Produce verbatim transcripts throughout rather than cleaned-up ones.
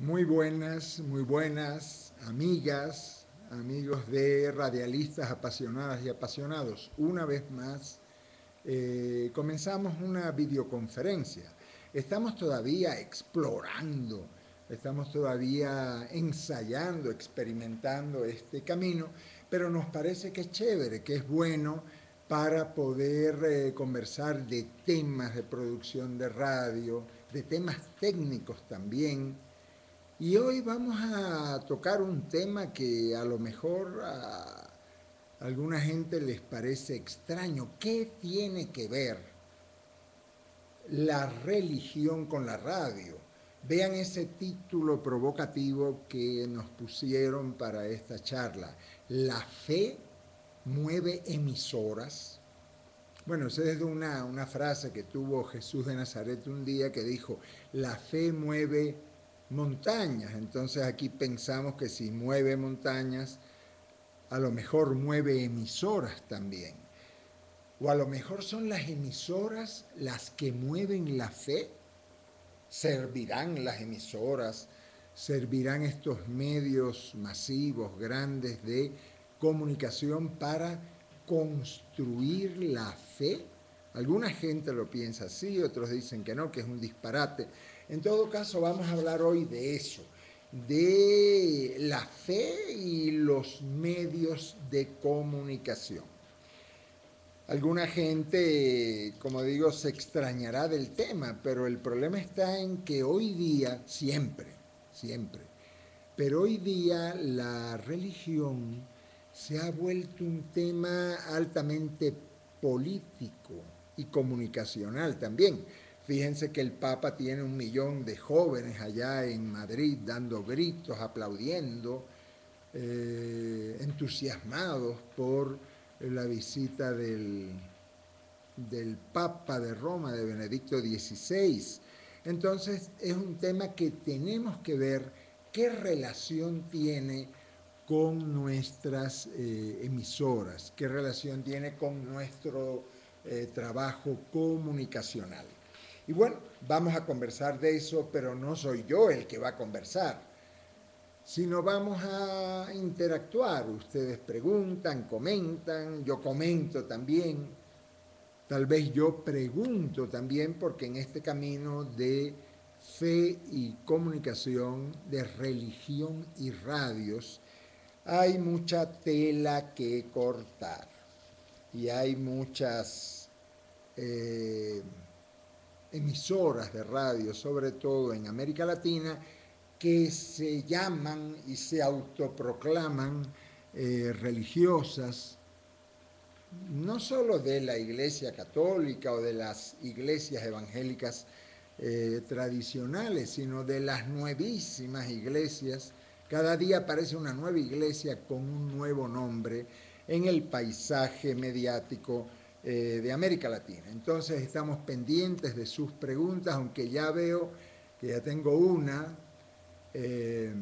Muy buenas, muy buenas amigas, amigos de radialistas apasionadas y apasionados. Una vez más, eh, comenzamos una videoconferencia. Estamos todavía explorando, estamos todavía ensayando, experimentando este camino, pero nos parece que es chévere, que es bueno para poder eh, conversar de temas de producción de radio, de temas técnicos también. Y hoy vamos a tocar un tema que a lo mejor a alguna gente les parece extraño. ¿Qué tiene que ver la religión con la radio? Vean ese título provocativo que nos pusieron para esta charla. La fe mueve emisoras. Bueno, esa es de una, una frase que tuvo Jesús de Nazaret un día que dijo, la fe mueve montañas. Entonces aquí pensamos que si mueve montañas, a lo mejor mueve emisoras también. O a lo mejor son las emisoras las que mueven la fe. Servirán las emisoras, servirán estos medios masivos, grandes de comunicación para construir la fe. Alguna gente lo piensa así, otros dicen que no, que es un disparate. En todo caso, vamos a hablar hoy de eso, de la fe y los medios de comunicación. Alguna gente, como digo, se extrañará del tema, pero el problema está en que hoy día, siempre, siempre, pero hoy día la religión se ha vuelto un tema altamente político y comunicacional también. Fíjense que el Papa tiene un millón de jóvenes allá en Madrid dando gritos, aplaudiendo, eh, entusiasmados por la visita del, del Papa de Roma, de Benedicto dieciséis. Entonces es un tema que tenemos que ver qué relación tiene con nuestras eh, emisoras, qué relación tiene con nuestro eh, trabajo comunicacional. Y bueno, vamos a conversar de eso, pero no soy yo el que va a conversar, sino vamos a interactuar. Ustedes preguntan, comentan, yo comento también. Tal vez yo pregunto también porque en este camino de fe y comunicación, de religión y radios, hay mucha tela que cortar y hay muchas eh, emisoras de radio, sobre todo en América Latina, que se llaman y se autoproclaman eh, religiosas, no solo de la Iglesia Católica o de las iglesias evangélicas eh, tradicionales, sino de las nuevísimas iglesias. Cada día aparece una nueva iglesia con un nuevo nombre en el paisaje mediático eh, de América Latina. Entonces estamos pendientes de sus preguntas, aunque ya veo que ya tengo una. Eh,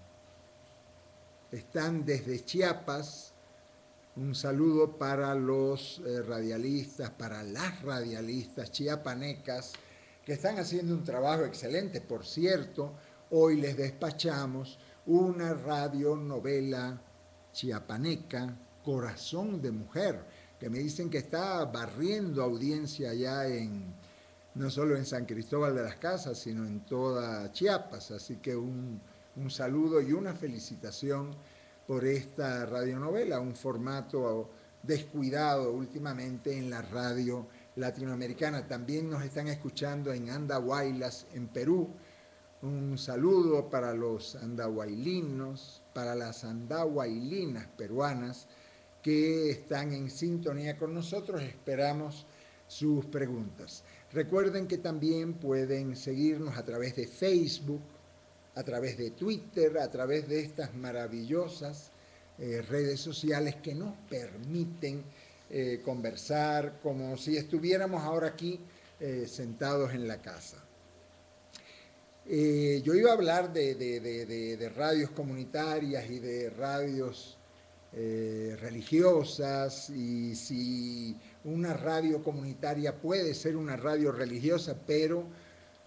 están desde Chiapas. Un saludo para los eh, radialistas, para las radialistas chiapanecas, que están haciendo un trabajo excelente. Por cierto, hoy les despachamos una radionovela chiapaneca, Corazón de Mujer, que me dicen que está barriendo audiencia ya en, no solo en San Cristóbal de las Casas, sino en toda Chiapas. Así que un, un saludo y una felicitación por esta radionovela, un formato descuidado últimamente en la radio latinoamericana. También nos están escuchando en Andahuaylas, en Perú. Un saludo para los andahuaylinos, para las andahuaylinas peruanas que están en sintonía con nosotros. Esperamos sus preguntas. Recuerden que también pueden seguirnos a través de Facebook, a través de Twitter, a través de estas maravillosas eh, redes sociales que nos permiten eh, conversar como si estuviéramos ahora aquí eh, sentados en la casa. Eh, yo iba a hablar de, de, de, de, de radios comunitarias y de radios eh, religiosas y si una radio comunitaria puede ser una radio religiosa, pero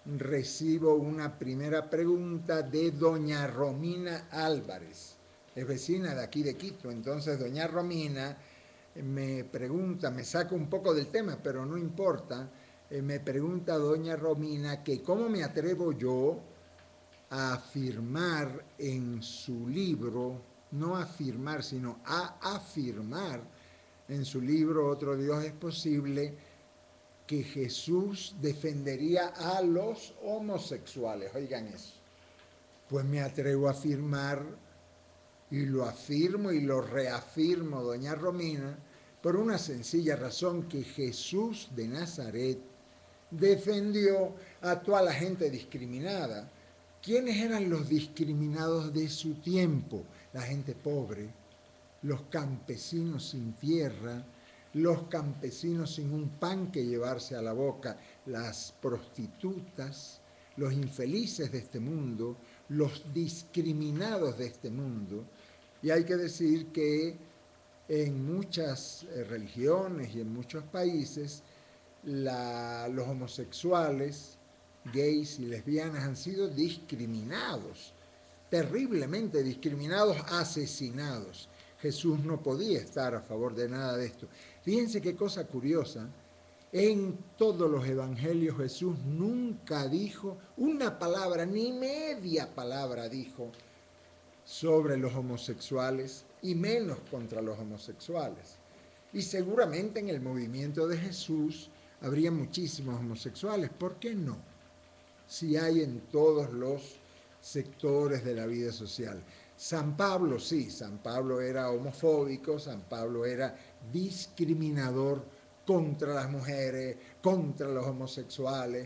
recibo una primera pregunta de doña Romina Álvarez, es vecina de aquí de Quito. Entonces doña Romina me pregunta, me saca un poco del tema, pero no importa, eh, me pregunta doña Romina que cómo me atrevo yo a afirmar en su libro, no afirmar, sino a afirmar en su libro Otro Dios es posible, que Jesús defendería a los homosexuales. Oigan eso. Pues me atrevo a afirmar, y lo afirmo y lo reafirmo, doña Romina, por una sencilla razón, que Jesús de Nazaret defendió a toda la gente discriminada. ¿Quiénes eran los discriminados de su tiempo? La gente pobre, los campesinos sin tierra, los campesinos sin un pan que llevarse a la boca, las prostitutas, los infelices de este mundo, los discriminados de este mundo. Y hay que decir que en muchas religiones y en muchos países, la, los homosexuales, gays y lesbianas han sido discriminados, terriblemente discriminados, asesinados. Jesús no podía estar a favor de nada de esto. Fíjense qué cosa curiosa, en todos los evangelios Jesús nunca dijo una palabra, ni media palabra dijo sobre los homosexuales, y menos contra los homosexuales. Y seguramente en el movimiento de Jesús habría muchísimos homosexuales. ¿Por qué no? Si hay en todos los sectores de la vida social. San Pablo, sí, San Pablo era homofóbico, San Pablo era discriminador contra las mujeres, contra los homosexuales,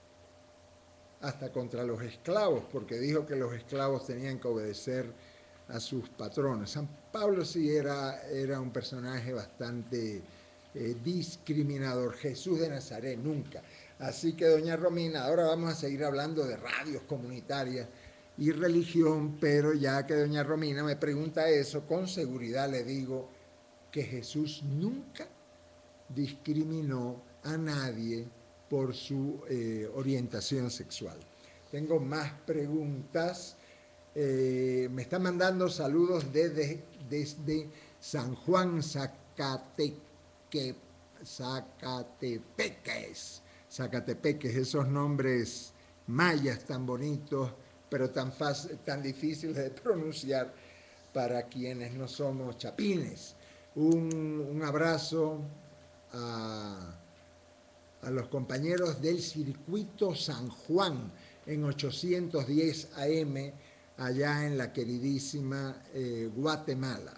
hasta contra los esclavos, porque dijo que los esclavos tenían que obedecer a sus patronos. San Pablo sí era, era un personaje bastante eh, discriminador. Jesús de Nazaret, nunca. Así que, doña Romina, ahora vamos a seguir hablando de radios comunitarias y religión, pero ya que doña Romina me pregunta eso, con seguridad le digo que Jesús nunca discriminó a nadie por su eh, orientación sexual. Tengo más preguntas. Eh, me están mandando saludos desde, desde San Juan, Zacateque, Zacatepeques, Zacatepeques, esos nombres mayas tan bonitos, pero tan, fácil, tan difíciles de pronunciar para quienes no somos chapines. Un, un abrazo a, a los compañeros del circuito San Juan en ochocientos diez A M, allá en la queridísima eh, Guatemala.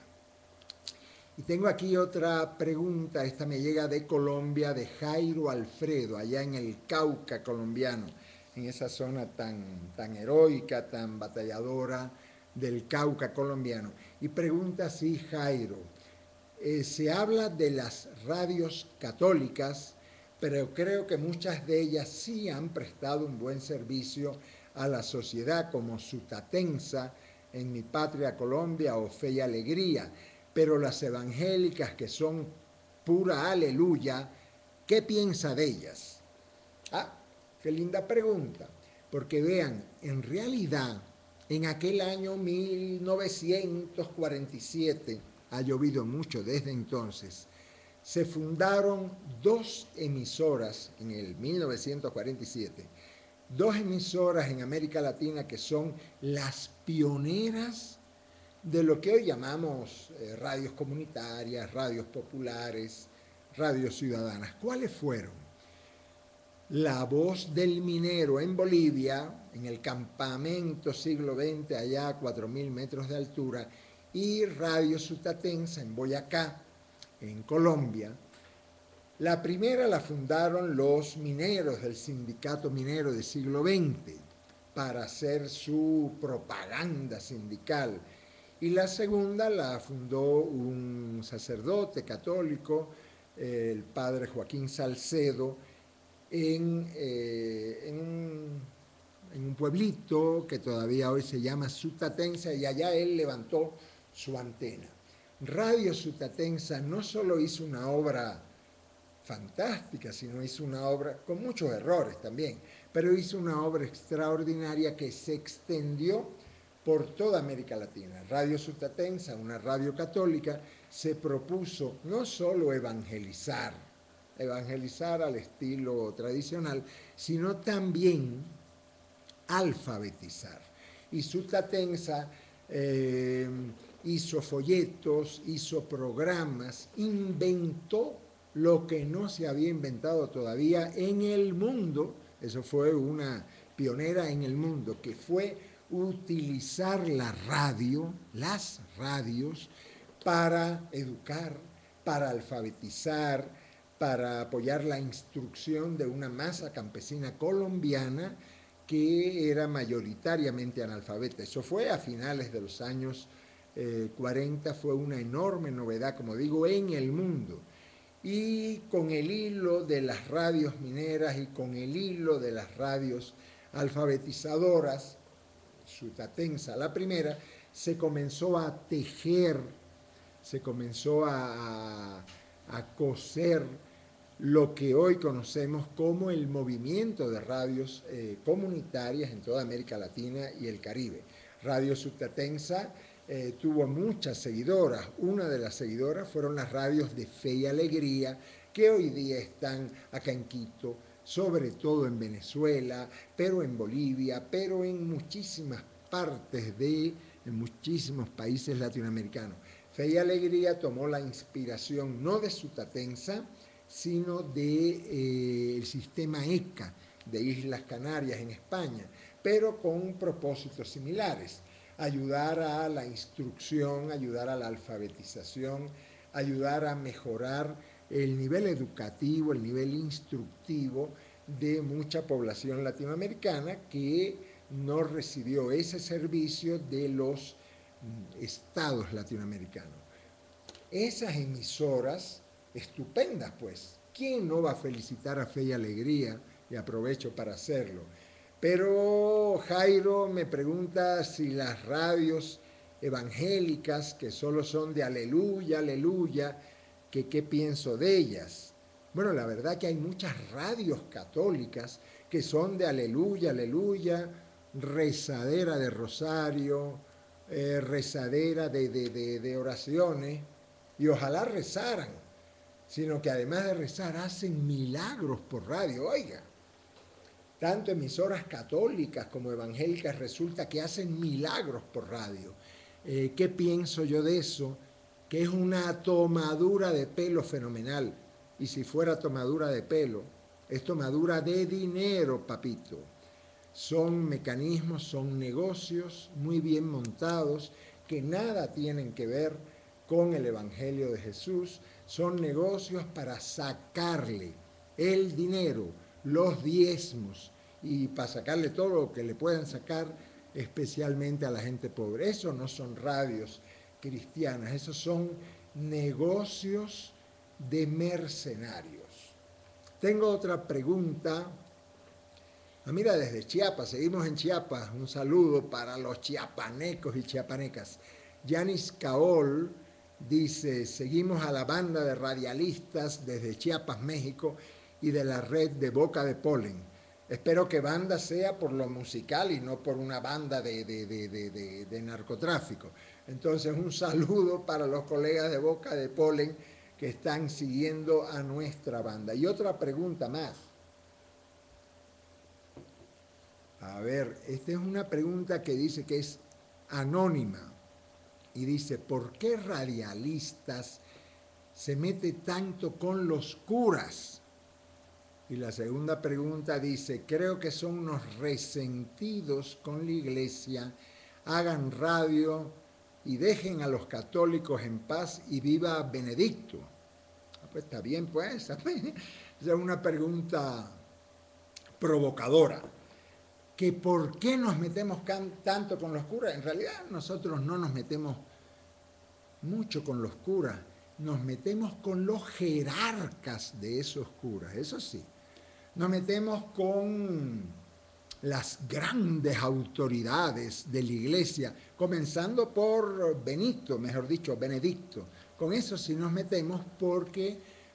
Y tengo aquí otra pregunta, esta me llega de Colombia, de Jairo Alfredo, allá en el Cauca colombiano, en esa zona tan, tan heroica, tan batalladora del Cauca colombiano. Y pregunta así Jairo, eh, se habla de las radios católicas, pero creo que muchas de ellas sí han prestado un buen servicio a la sociedad, como Sutatensa, En Mi Patria Colombia, o Fe y Alegría, pero las evangélicas, que son pura aleluya, ¿qué piensa de ellas? Ah, qué linda pregunta, porque vean, en realidad, en aquel año mil novecientos cuarenta y siete, ha llovido mucho desde entonces, se fundaron dos emisoras en el mil novecientos cuarenta y siete, dos emisoras en América Latina que son las pioneras de lo que hoy llamamos eh, radios comunitarias, radios populares, radios ciudadanas. ¿Cuáles fueron? La Voz del Minero en Bolivia, en el campamento siglo veinte, allá a cuatro mil metros de altura, y Radio Sutatensa en Boyacá, en Colombia. La primera la fundaron los mineros del sindicato minero del siglo veinte para hacer su propaganda sindical. Y la segunda la fundó un sacerdote católico, el padre Joaquín Salcedo, en, eh, en, un, en un pueblito que todavía hoy se llama Sutatensa, y allá él levantó su antena. Radio Sutatensa no solo hizo una obra fantástica, sino hizo una obra con muchos errores también, pero hizo una obra extraordinaria que se extendió por toda América Latina. Radio Sutatensa, una radio católica, se propuso no solo evangelizar, evangelizar al estilo tradicional, sino también alfabetizar. Y Sutatensa eh, hizo folletos, hizo programas, inventó lo que no se había inventado todavía en el mundo. Eso fue una pionera en el mundo, que fue utilizar la radio, las radios, para educar, para alfabetizar, para apoyar la instrucción de una masa campesina colombiana que era mayoritariamente analfabeta. Eso fue a finales de los años eh, cuarenta, fue una enorme novedad, como digo, en el mundo. Y con el hilo de las radios mineras y con el hilo de las radios alfabetizadoras, Sutatensa la primera, se comenzó a tejer, se comenzó a, a, a coser lo que hoy conocemos como el movimiento de radios eh, comunitarias en toda América Latina y el Caribe. Radio Sutatensa eh, tuvo muchas seguidoras. Una de las seguidoras fueron las radios de Fe y Alegría, que hoy día están acá en Quito, sobre todo en Venezuela, pero en Bolivia, pero en muchísimas partes de en muchísimos países latinoamericanos. Fe y Alegría tomó la inspiración no de Sutatensa, sino del de, eh, sistema E C A de Islas Canarias en España, pero con propósitos similares: ayudar a la instrucción, ayudar a la alfabetización, ayudar a mejorar el nivel educativo, el nivel instructivo de mucha población latinoamericana que no recibió ese servicio de los estados latinoamericanos. Esas emisoras estupendas, pues, ¿quién no va a felicitar a Fe y Alegría? Y aprovecho para hacerlo. Pero Jairo me pregunta si las radios evangélicas, que solo son de aleluya, aleluya, que qué pienso de ellas. Bueno, la verdad que hay muchas radios católicas que son de aleluya, aleluya, rezadera de rosario, eh, rezadera de, de, de, de oraciones, y ojalá rezaran, sino que además de rezar hacen milagros por radio. Oiga, tanto emisoras católicas como evangélicas resulta que hacen milagros por radio. Eh, ¿Qué pienso yo de eso? Que es una tomadura de pelo fenomenal. Y si fuera tomadura de pelo, es tomadura de dinero, papito. Son mecanismos, son negocios muy bien montados que nada tienen que ver con el Evangelio de Jesús. Son negocios para sacarle el dinero, los diezmos, y para sacarle todo lo que le puedan sacar, especialmente a la gente pobre. Eso no son radios cristianas, esos son negocios de mercenarios. Tengo otra pregunta. Ah, mira, desde Chiapas, seguimos en Chiapas. Un saludo para los chiapanecos y chiapanecas. Yanis Caol dice: seguimos a la banda de radialistas desde Chiapas, México, y de la red de Boca de Polen. Espero que banda sea por lo musical y no por una banda de, de, de, de, de, de narcotráfico. Entonces, un saludo para los colegas de Boca de Polen que están siguiendo a nuestra banda. Y otra pregunta más. A ver, esta es una pregunta que dice que es anónima. Y dice: ¿por qué radialistas se mete tanto con los curas? Y la segunda pregunta dice: creo que son unos resentidos con la iglesia, hagan radio y dejen a los católicos en paz y viva Benedicto. Ah, pues está bien, pues. Esa es una pregunta provocadora. ¿Que por qué nos metemos tanto con los curas? En realidad nosotros no nos metemos mucho con los curas, nos metemos con los jerarcas de esos curas, eso sí. Nos metemos con las grandes autoridades de la iglesia, comenzando por Benito, mejor dicho, Benedicto. Con eso sí nos metemos porque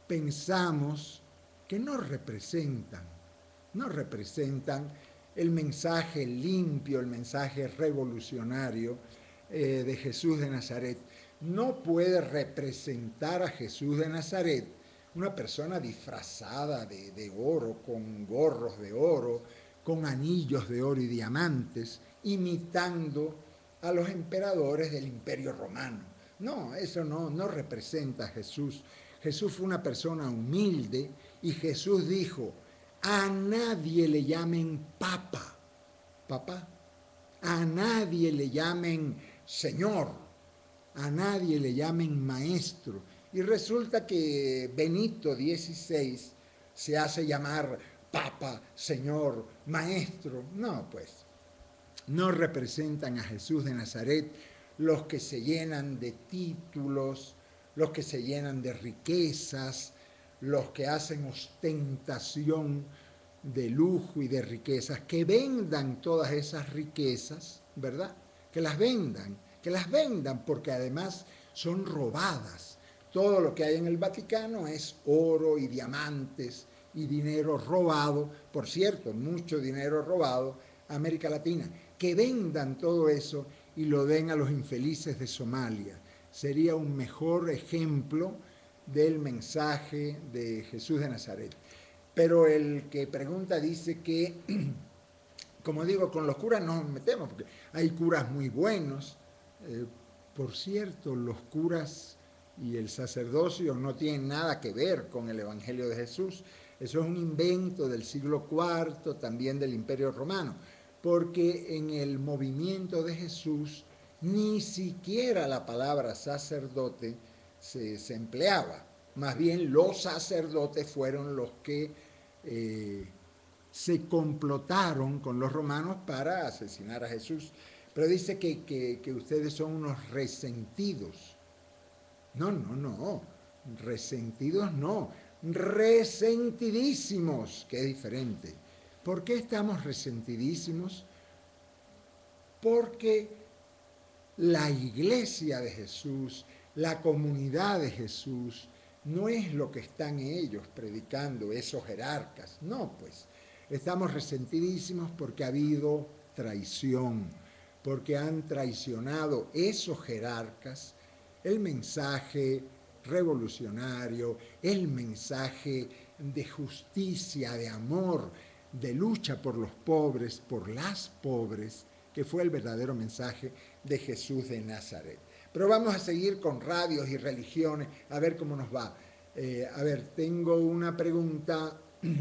pensamos que no representan, no representan el mensaje limpio, el mensaje revolucionario eh, de Jesús de Nazaret. No puede representar a Jesús de Nazaret una persona disfrazada de, de oro, con gorros de oro, con anillos de oro y diamantes, imitando a los emperadores del Imperio Romano. No, eso no, no representa a Jesús. Jesús fue una persona humilde y Jesús dijo, a nadie le llamen papa, papá, a nadie le llamen señor, a nadie le llamen maestro. Y resulta que Benito dieciséis se hace llamar papa, señor, maestro. No, pues, no representan a Jesús de Nazaret los que se llenan de títulos, los que se llenan de riquezas, los que hacen ostentación de lujo y de riquezas, que vendan todas esas riquezas, ¿verdad? Que las vendan, que las vendan, porque además son robadas. Todo lo que hay en el Vaticano es oro y diamantes y dinero robado, por cierto, mucho dinero robado a América Latina. Que vendan todo eso y lo den a los infelices de Somalia. Sería un mejor ejemplo del mensaje de Jesús de Nazaret. Pero el que pregunta dice que, como digo, con los curas no nos metemos, porque hay curas muy buenos. Eh, por cierto, los curas y el sacerdocio no tienen nada que ver con el Evangelio de Jesús. Eso es un invento del siglo cuarto, también del Imperio Romano, porque en el movimiento de Jesús ni siquiera la palabra sacerdote se, se empleaba. Más bien los sacerdotes fueron los que eh, se complotaron con los romanos para asesinar a Jesús. Pero dice que, que, que ustedes son unos resentidos. No, no, no. Resentidos no. Resentidísimos, que es diferente. ¿Por qué estamos resentidísimos? Porque la iglesia de Jesús, la comunidad de Jesús, no es lo que están ellos predicando, esos jerarcas. No, pues, estamos resentidísimos porque ha habido traición, porque han traicionado esos jerarcas el mensaje revolucionario, el mensaje de justicia, de amor, de lucha por los pobres, por las pobres, que fue el verdadero mensaje de Jesús de Nazaret. Pero vamos a seguir con radios y religiones, a ver cómo nos va. Eh, a ver, tengo una pregunta.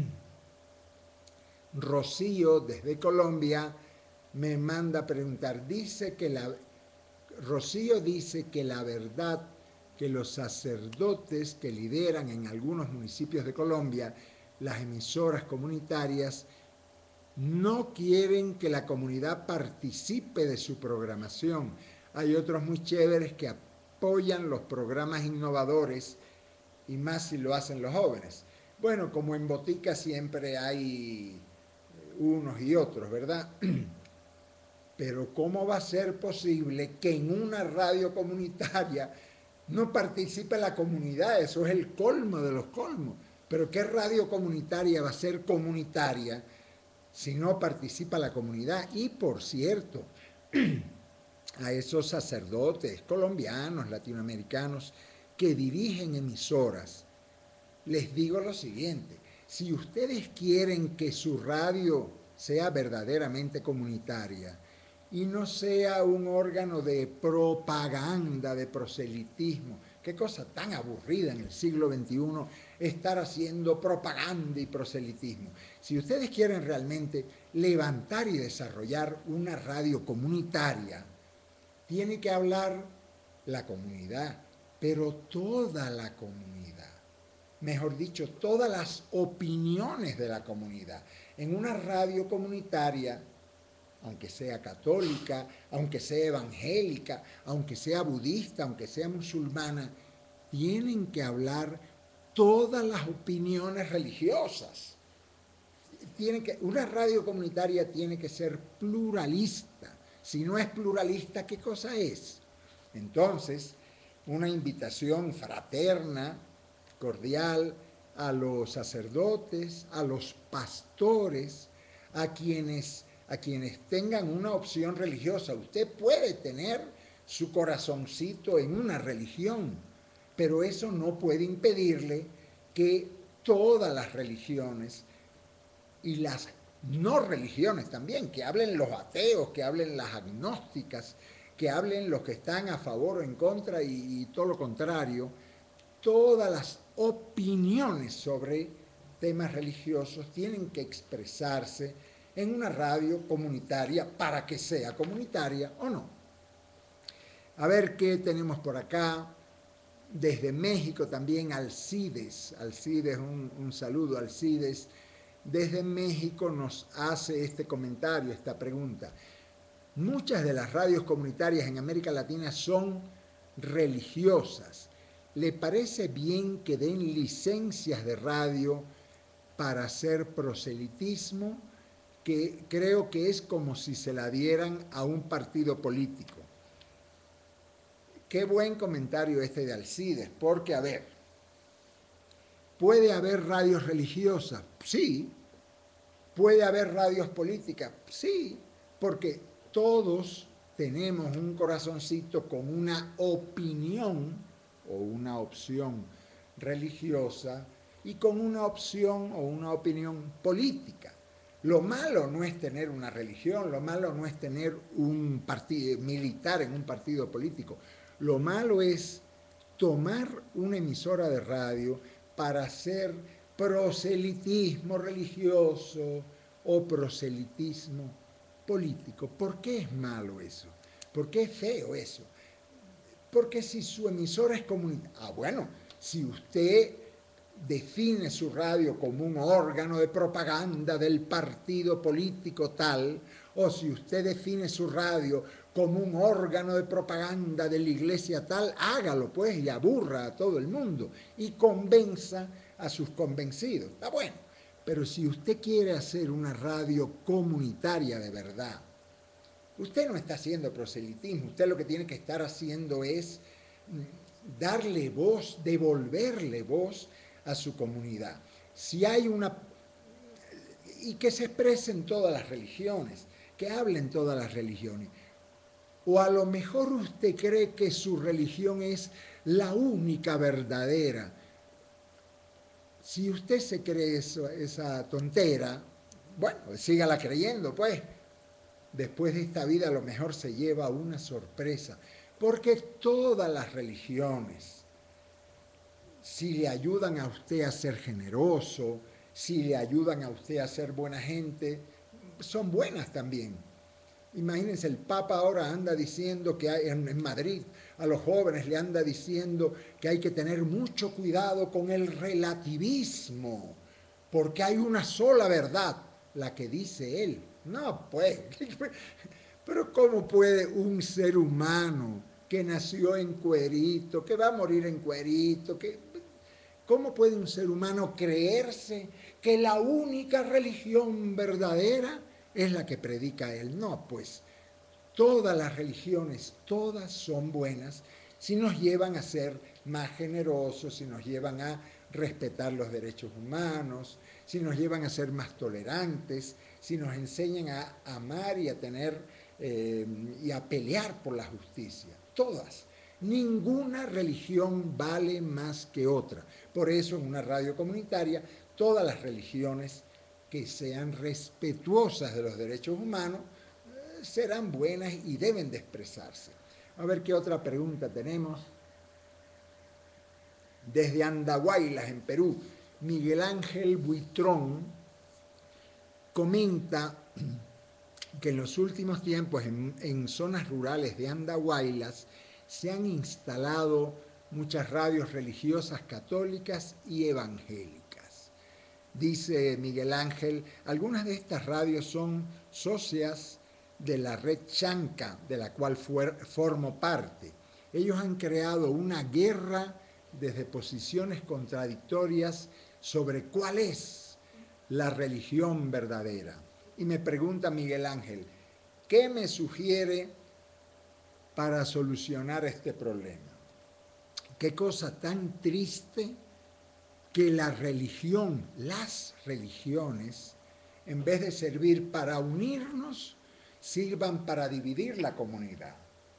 Rocío, desde Colombia, me manda a preguntar. Dice que la, Rocío dice que la verdad que los sacerdotes que lideran en algunos municipios de Colombia las emisoras comunitarias no quieren que la comunidad participe de su programación. Hay otros muy chéveres que apoyan los programas innovadores y más si lo hacen los jóvenes. Bueno, como en Botica siempre hay unos y otros, ¿verdad? Pero ¿cómo va a ser posible que en una radio comunitaria no participe la comunidad? Eso es el colmo de los colmos. Pero ¿qué radio comunitaria va a ser comunitaria si no participa la comunidad? Y por cierto, a esos sacerdotes colombianos, latinoamericanos, que dirigen emisoras, les digo lo siguiente: si ustedes quieren que su radio sea verdaderamente comunitaria y no sea un órgano de propaganda, de proselitismo, qué cosa tan aburrida en el siglo veintiuno estar haciendo propaganda y proselitismo. Si ustedes quieren realmente levantar y desarrollar una radio comunitaria, tiene que hablar la comunidad, pero toda la comunidad. Mejor dicho, todas las opiniones de la comunidad. En una radio comunitaria, aunque sea católica, aunque sea evangélica, aunque sea budista, aunque sea musulmana, tienen que hablar todas las opiniones religiosas. Tiene que, una radio comunitaria tiene que ser pluralista. Si no es pluralista, ¿qué cosa es? Entonces, una invitación fraterna cordial a los sacerdotes, a los pastores, a quienes, a quienes tengan una opción religiosa. Usted puede tener su corazoncito en una religión, pero eso no puede impedirle que todas las religiones y las no religiones también, que hablen los ateos, que hablen las agnósticas, que hablen los que están a favor o en contra y, y todo lo contrario, todas las opiniones sobre temas religiosos tienen que expresarse en una radio comunitaria para que sea comunitaria o no. A ver qué tenemos por acá. Desde México también Alcides, Alcides, un, un saludo Alcides. Desde México nos hace este comentario, esta pregunta. Muchas de las radios comunitarias en América Latina son religiosas. ¿Le parece bien que den licencias de radio para hacer proselitismo? Que creo que es como si se la dieran a un partido político. Qué buen comentario este de Alcides, porque a ver, ¿puede haber radios religiosas? Sí. ¿Puede haber radios políticas? Sí, porque todos tenemos un corazoncito con una opinión o una opción religiosa y con una opción o una opinión política. Lo malo no es tener una religión, lo malo no es tener un partido militar en un partido político. Lo malo es tomar una emisora de radio para hacer proselitismo religioso o proselitismo político. ¿Por qué es malo eso? ¿Por qué es feo eso? Porque si su emisora es comunitaria, ah, bueno, si usted define su radio como un órgano de propaganda del partido político tal, o si usted define su radio como un órgano de propaganda de la iglesia tal, hágalo pues y aburra a todo el mundo y convenza a sus convencidos. Está bueno, pero si usted quiere hacer una radio comunitaria de verdad, usted no está haciendo proselitismo, usted lo que tiene que estar haciendo es darle voz, devolverle voz a su comunidad. Si hay una... y que se expresen todas las religiones, que hablen todas las religiones. O a lo mejor usted cree que su religión es la única verdadera. Si usted se cree eso, esa tontera, bueno, sígala creyendo, pues. Después de esta vida a lo mejor se lleva una sorpresa, porque todas las religiones, si le ayudan a usted a ser generoso, si le ayudan a usted a ser buena gente, son buenas también. Imagínense, el Papa ahora anda diciendo que hay, en, en Madrid a los jóvenes le anda diciendo que hay que tener mucho cuidado con el relativismo, porque hay una sola verdad, la que dice él. No, pues, pero ¿cómo puede un ser humano que nació en cuerito, que va a morir en cuerito, que, ¿cómo puede un ser humano creerse que la única religión verdadera es la que predica él? No, pues, todas las religiones, todas son buenas si nos llevan a ser más generosos, si nos llevan a respetar los derechos humanos, si nos llevan a ser más tolerantes, si nos enseñan a amar y a tener eh, y a pelear por la justicia. Todas. Ninguna religión vale más que otra. Por eso en una radio comunitaria, todas las religiones que sean respetuosas de los derechos humanos eh, serán buenas y deben de expresarse. A ver qué otra pregunta tenemos. Desde Andahuaylas, en Perú, Miguel Ángel Buitrón comenta que en los últimos tiempos en, en zonas rurales de Andahuaylas se han instalado muchas radios religiosas católicas y evangélicas. Dice Miguel Ángel, algunas de estas radios son socias de la red Chanca, de la cual fuer, formo parte. Ellos han creado una guerra desde posiciones contradictorias sobre cuál es la religión verdadera. Y me pregunta Miguel Ángel, ¿qué me sugiere para solucionar este problema? Qué cosa tan triste que la religión, las religiones, en vez de servir para unirnos, sirvan para dividir la comunidad.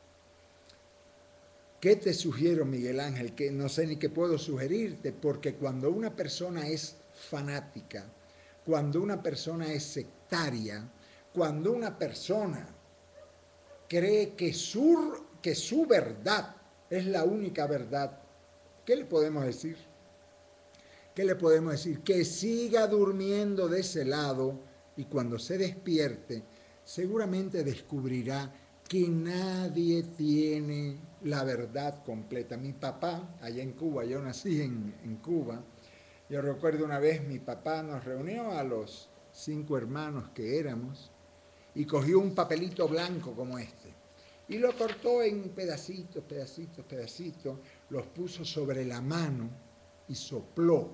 ¿Qué te sugiero, Miguel Ángel? Que no sé ni qué puedo sugerirte, porque cuando una persona es fanática, cuando una persona es sectaria, cuando una persona cree que su, que su verdad es la única verdad, ¿qué le podemos decir? ¿Qué le podemos decir? Que siga durmiendo de ese lado y cuando se despierte, seguramente descubrirá que nadie tiene la verdad completa. Mi papá, allá en Cuba, yo nací en, en Cuba, yo recuerdo una vez mi papá nos reunió a los cinco hermanos que éramos y cogió un papelito blanco como este y lo cortó en pedacitos, pedacitos, pedacitos, los puso sobre la mano y sopló.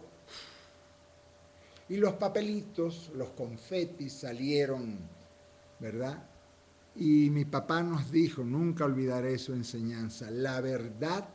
Y los papelitos, los confetis salieron, ¿verdad? Y mi papá nos dijo, nunca olvidaré su enseñanza, la verdad,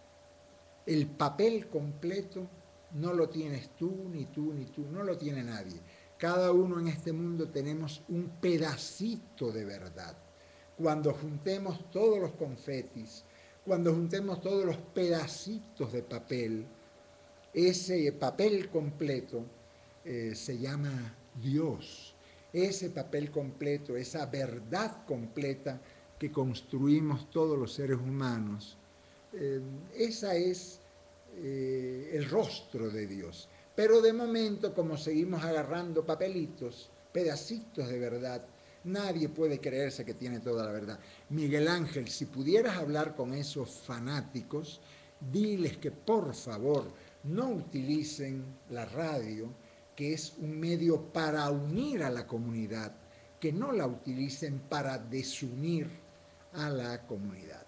el papel completo, no lo tienes tú, ni tú, ni tú, no lo tiene nadie. Cada uno en este mundo tenemos un pedacito de verdad. Cuando juntemos todos los confetis, cuando juntemos todos los pedacitos de papel, ese papel completo eh, se llama Dios. Ese papel completo, esa verdad completa que construimos todos los seres humanos, eh, esa es eh, el rostro de Dios. Pero de momento, como seguimos agarrando papelitos, pedacitos de verdad, nadie puede creerse que tiene toda la verdad. Miguel Ángel, si pudieras hablar con esos fanáticos, diles que por favor no utilicen la radio, que es un medio para unir a la comunidad, que no la utilicen para desunir a la comunidad.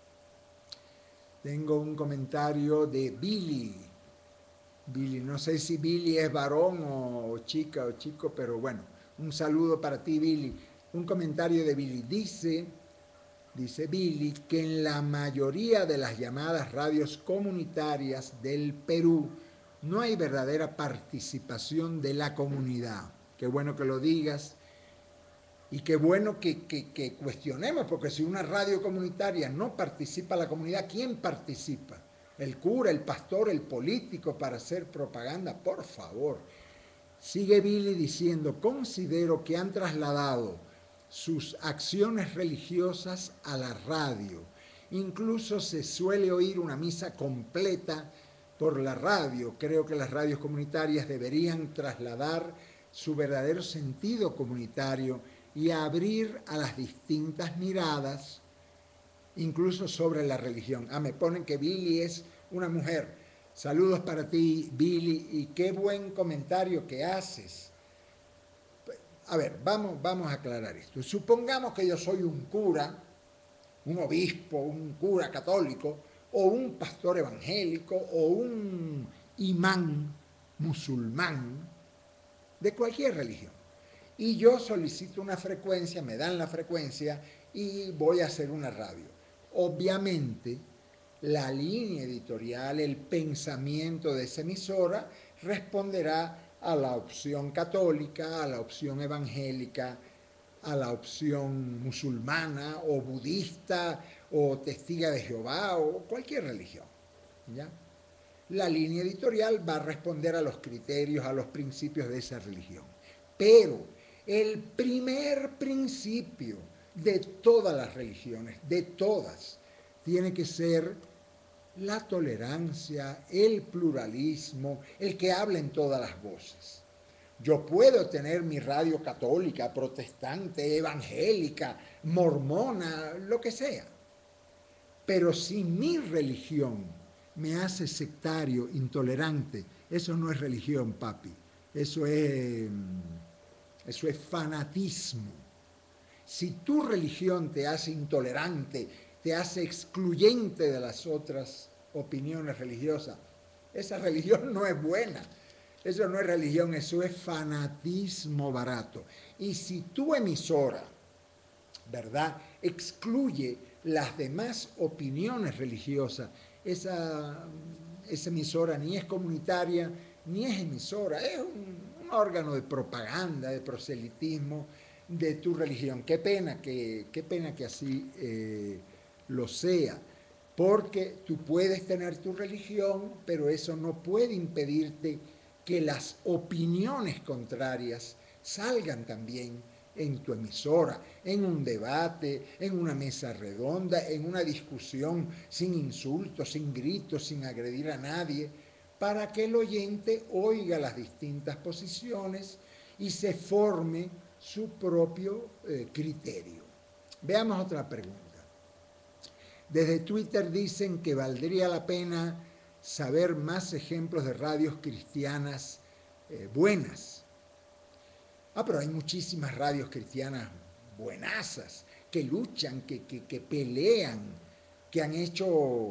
Tengo un comentario de Billy. Billy, no sé si Billy es varón o chica o chico, pero bueno, un saludo para ti, Billy. Un comentario de Billy. Dice, dice Billy, que en la mayoría de las llamadas radios comunitarias del Perú no hay verdadera participación de la comunidad. Qué bueno que lo digas. Y qué bueno que, que, que cuestionemos, porque si una radio comunitaria no participa la comunidad, ¿quién participa? ¿El cura, el pastor, el político para hacer propaganda? Por favor. Sigue Billy diciendo, considero que han trasladado sus acciones religiosas a la radio. Incluso se suele oír una misa completa por la radio. Creo que las radios comunitarias deberían trasladar su verdadero sentido comunitario y abrir a las distintas miradas, incluso sobre la religión. Ah, me ponen que Billy es una mujer. Saludos para ti, Billy, y qué buen comentario que haces. A ver, vamos, vamos a aclarar esto. Supongamos que yo soy un cura, un obispo, un cura católico, o un pastor evangélico, o un imán musulmán de cualquier religión. Y yo solicito una frecuencia, me dan la frecuencia y voy a hacer una radio. Obviamente, la línea editorial, el pensamiento de esa emisora responderá a la opción católica, a la opción evangélica, a la opción musulmana o budista o testiga de Jehová o cualquier religión, ¿ya? La línea editorial va a responder a los criterios, a los principios de esa religión. Pero el primer principio de todas las religiones, de todas, tiene que ser la tolerancia, el pluralismo, el que hablen todas las voces. Yo puedo tener mi radio católica, protestante, evangélica, mormona, lo que sea. Pero si mi religión me hace sectario, intolerante, eso no es religión, papi. Eso es, eso es fanatismo. Si tu religión te hace intolerante, te hace excluyente de las otras opiniones religiosas, esa religión no es buena. Eso no es religión, eso es fanatismo barato. Y si tu emisora, ¿verdad?, excluye las demás opiniones religiosas, esa, esa emisora ni es comunitaria, ni es emisora, es un, un órgano de propaganda, de proselitismo de tu religión. Qué pena que, qué pena que así eh, lo sea, porque tú puedes tener tu religión, pero eso no puede impedirte que las opiniones contrarias salgan también en tu emisora, en un debate, en una mesa redonda, en una discusión sin insultos, sin gritos, sin agredir a nadie, para que el oyente oiga las distintas posiciones y se forme su propio eh, criterio. Veamos otra pregunta. Desde Twitter dicen que valdría la pena saber más ejemplos de radios cristianas eh, buenas. Ah, pero hay muchísimas radios cristianas buenazas, que luchan, que, que, que pelean, que han hecho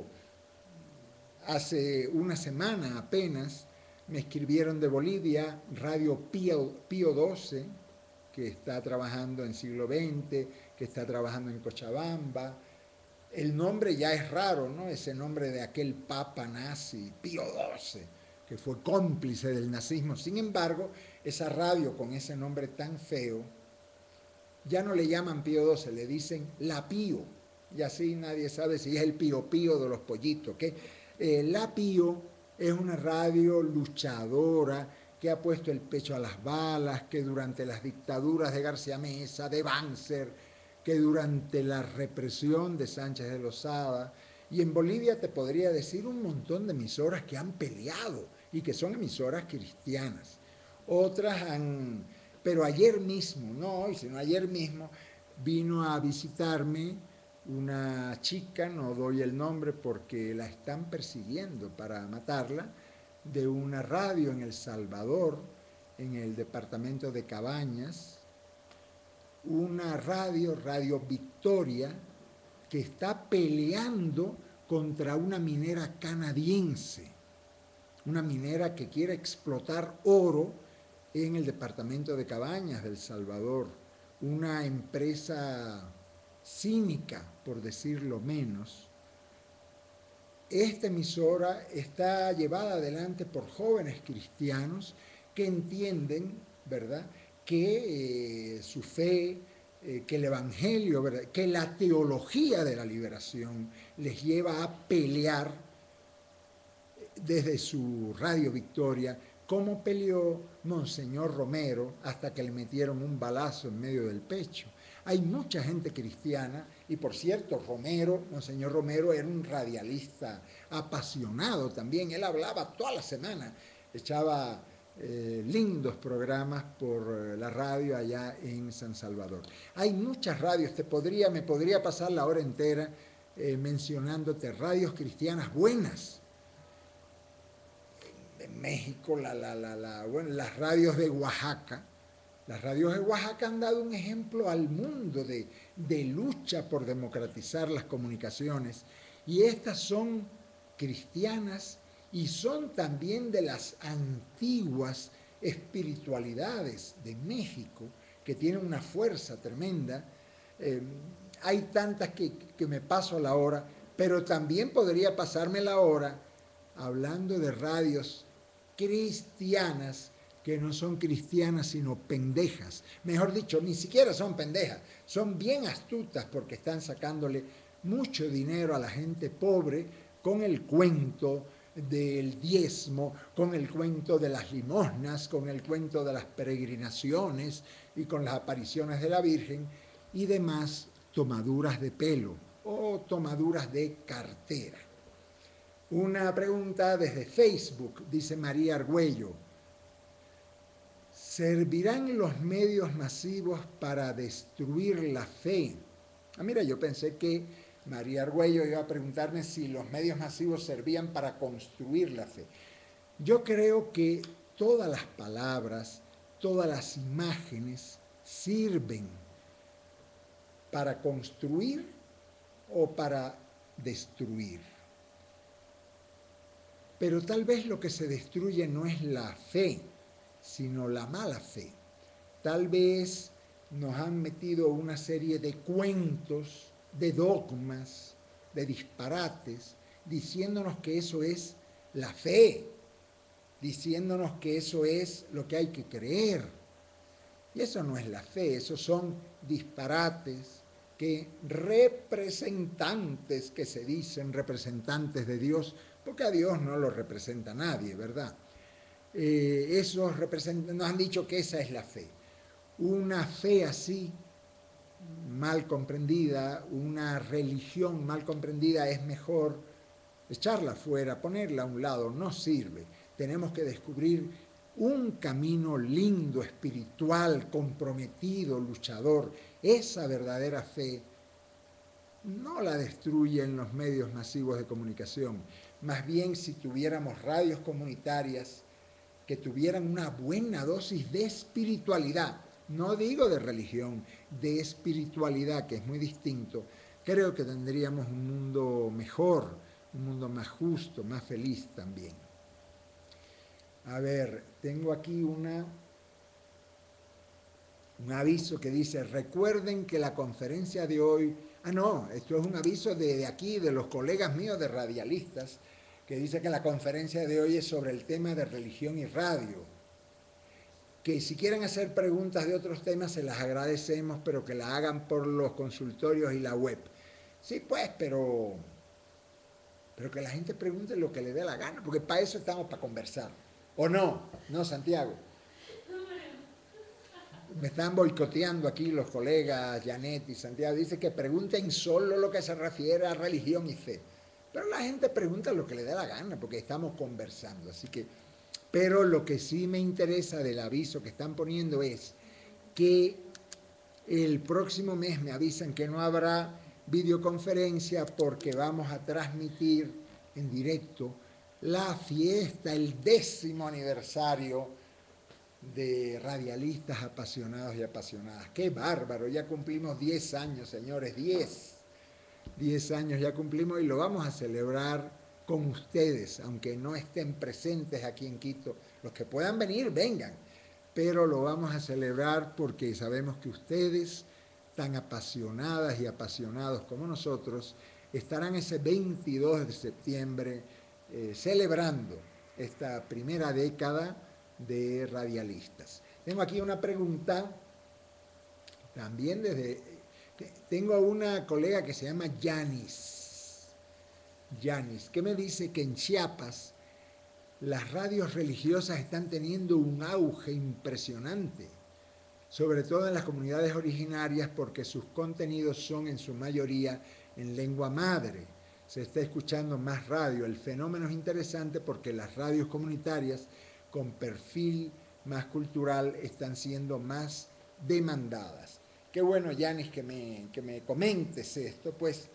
hace una semana apenas, me escribieron de Bolivia, Radio Pío, Pío doce, que está trabajando en siglo veinte, que está trabajando en Cochabamba. El nombre ya es raro, ¿no? Ese nombre de aquel papa nazi, Pío doce, que fue cómplice del nazismo. Sin embargo, esa radio con ese nombre tan feo, ya no le llaman Pío doce, le dicen La Pío. Y así nadie sabe si es el Pío Pío de los pollitos. ¿Okay? Eh, La Pío es una radio luchadora que ha puesto el pecho a las balas, que durante las dictaduras de García Meza, de Banzer, que durante la represión de Sánchez de Lozada, y en Bolivia te podría decir un montón de emisoras que han peleado y que son emisoras cristianas. Otras han, pero ayer mismo, no hoy, sino ayer mismo, vino a visitarme una chica, no doy el nombre porque la están persiguiendo para matarla, de una radio en El Salvador, en el departamento de Cabañas, una radio, Radio Victoria, que está peleando contra una minera canadiense, una minera que quiere explotar oro en el departamento de Cabañas de El Salvador, una empresa cínica, por decirlo menos. Esta emisora está llevada adelante por jóvenes cristianos que entienden, ¿verdad?, que eh, su fe, eh, que el evangelio, ¿verdad?, que la teología de la liberación les lleva a pelear desde su Radio Victoria, como peleó Monseñor Romero hasta que le metieron un balazo en medio del pecho. Hay mucha gente cristiana, y por cierto, Romero, Monseñor Romero era un radialista apasionado también. Él hablaba toda la semana, echaba eh, lindos programas por la radio allá en San Salvador. Hay muchas radios, te podría, me podría pasar la hora entera eh, mencionándote radios cristianas buenas. En México, la, la, la, la, bueno, las radios de Oaxaca, las radios de Oaxaca han dado un ejemplo al mundo de, de lucha por democratizar las comunicaciones, y estas son cristianas y son también de las antiguas espiritualidades de México, que tienen una fuerza tremenda. Eh, hay tantas que, que me paso la hora, pero también podría pasarme la hora hablando de radios cristianas que no son cristianas sino pendejas. Mejor dicho, ni siquiera son pendejas, son bien astutas porque están sacándole mucho dinero a la gente pobre con el cuento del diezmo, con el cuento de las limosnas, con el cuento de las peregrinaciones y con las apariciones de la Virgen y demás tomaduras de pelo o tomaduras de cartera. Una pregunta desde Facebook, dice María Argüello. ¿Servirán los medios masivos para destruir la fe? Ah, mira, yo pensé que María Argüello iba a preguntarme si los medios masivos servían para construir la fe. Yo creo que todas las palabras, todas las imágenes sirven para construir o para destruir. Pero tal vez lo que se destruye no es la fe, sino la mala fe. Tal vez nos han metido una serie de cuentos, de dogmas, de disparates, diciéndonos que eso es la fe, diciéndonos que eso es lo que hay que creer. Y eso no es la fe, esos son disparates que representantes que se dicen representantes de Dios, porque a Dios no lo representa nadie, ¿verdad? Eh, esos representantes nos han dicho que esa es la fe. Una fe así, mal comprendida, una religión mal comprendida, es mejor echarla fuera, ponerla a un lado, no sirve. Tenemos que descubrir un camino lindo, espiritual, comprometido, luchador. Esa verdadera fe no la destruyen los medios masivos de comunicación. Más bien, si tuviéramos radios comunitarias que tuvieran una buena dosis de espiritualidad, no digo de religión, de espiritualidad, que es muy distinto, creo que tendríamos un mundo mejor, un mundo más justo, más feliz también. A ver, tengo aquí una, un aviso que dice, recuerden que la conferencia de hoy, ah no, esto es un aviso de, de aquí, de los colegas míos de radialistas, que dice que la conferencia de hoy es sobre el tema de religión y radio. Que si quieren hacer preguntas de otros temas se las agradecemos, pero que la hagan por los consultorios y la web. Sí, pues, pero, pero que la gente pregunte lo que le dé la gana, porque para eso estamos, para conversar. ¿O no? ¿No, Santiago? Me están boicoteando aquí los colegas Janet y Santiago. Dice que pregunten solo lo que se refiere a religión y fe. Pero la gente pregunta lo que le dé la gana, porque estamos conversando. Así que, pero lo que sí me interesa del aviso que están poniendo es que el próximo mes me avisan que no habrá videoconferencia porque vamos a transmitir en directo la fiesta, el décimo aniversario de radialistas apasionados y apasionadas. ¡Qué bárbaro! Ya cumplimos diez años, señores, diez. diez años ya cumplimos y lo vamos a celebrar con ustedes, aunque no estén presentes aquí en Quito. Los que puedan venir, vengan. Pero lo vamos a celebrar porque sabemos que ustedes, tan apasionadas y apasionados como nosotros, estarán ese veintidós de septiembre eh, celebrando esta primera década de radialistas. Tengo aquí una pregunta, también desde... Tengo una colega que se llama Yanis, Yanis, que me dice que en Chiapas las radios religiosas están teniendo un auge impresionante, sobre todo en las comunidades originarias, porque sus contenidos son en su mayoría en lengua madre. Se está escuchando más radio. El fenómeno es interesante porque las radios comunitarias con perfil más cultural están siendo más demandadas. Qué bueno, Yanis, que me, que me comentes esto. Pues,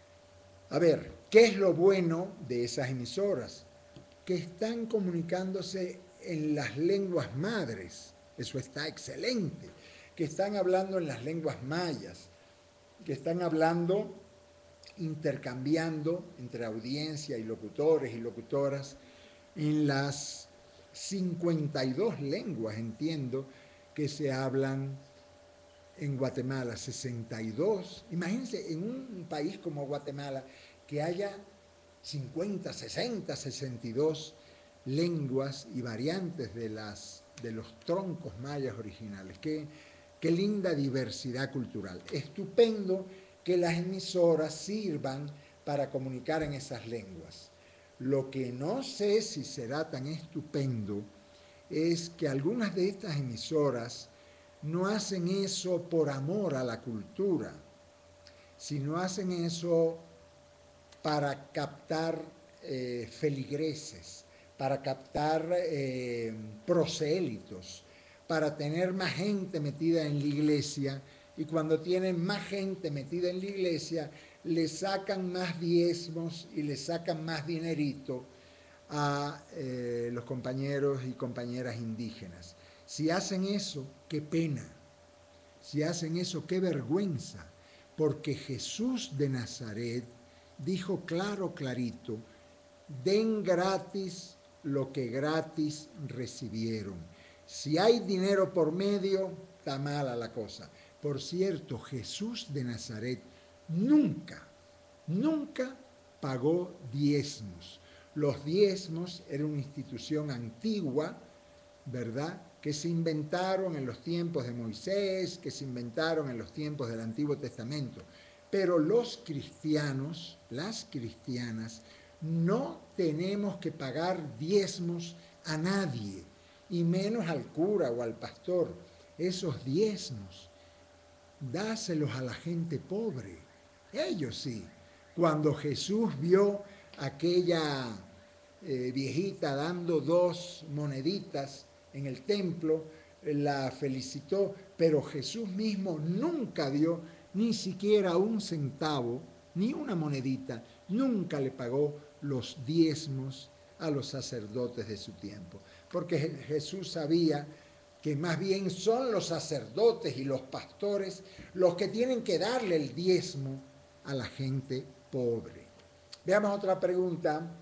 a ver, ¿qué es lo bueno de esas emisoras? Que están comunicándose en las lenguas madres. Eso está excelente. Que están hablando en las lenguas mayas. Que están hablando, intercambiando entre audiencia y locutores y locutoras en las cincuenta y dos lenguas, entiendo, que se hablan en Guatemala, sesenta y dos. Imagínense, en un país como Guatemala, que haya cincuenta, sesenta, sesenta y dos lenguas y variantes de, las, de los troncos mayas originales. Qué, qué linda diversidad cultural. Estupendo que las emisoras sirvan para comunicar en esas lenguas. Lo que no sé si será tan estupendo es que algunas de estas emisoras no hacen eso por amor a la cultura, sino hacen eso para captar eh, feligreses, para captar eh, prosélitos, para tener más gente metida en la iglesia, y cuando tienen más gente metida en la iglesia, le sacan más diezmos y le sacan más dinerito a eh, los compañeros y compañeras indígenas. Si hacen eso, qué pena. Si hacen eso, qué vergüenza. Porque Jesús de Nazaret dijo claro, clarito, den gratis lo que gratis recibieron. Si hay dinero por medio, está mala la cosa. Por cierto, Jesús de Nazaret nunca, nunca pagó diezmos. Los diezmos era una institución antigua, ¿verdad?, que se inventaron en los tiempos de Moisés, que se inventaron en los tiempos del Antiguo Testamento. Pero los cristianos, las cristianas, no tenemos que pagar diezmos a nadie, y menos al cura o al pastor. Esos diezmos, dáselos a la gente pobre. Ellos sí. Cuando Jesús vio a aquella eh, viejita dando dos moneditas en el templo, la felicitó, pero Jesús mismo nunca dio ni siquiera un centavo, ni una monedita, nunca le pagó los diezmos a los sacerdotes de su tiempo, porque Jesús sabía que más bien son los sacerdotes y los pastores los que tienen que darle el diezmo a la gente pobre. Veamos otra pregunta.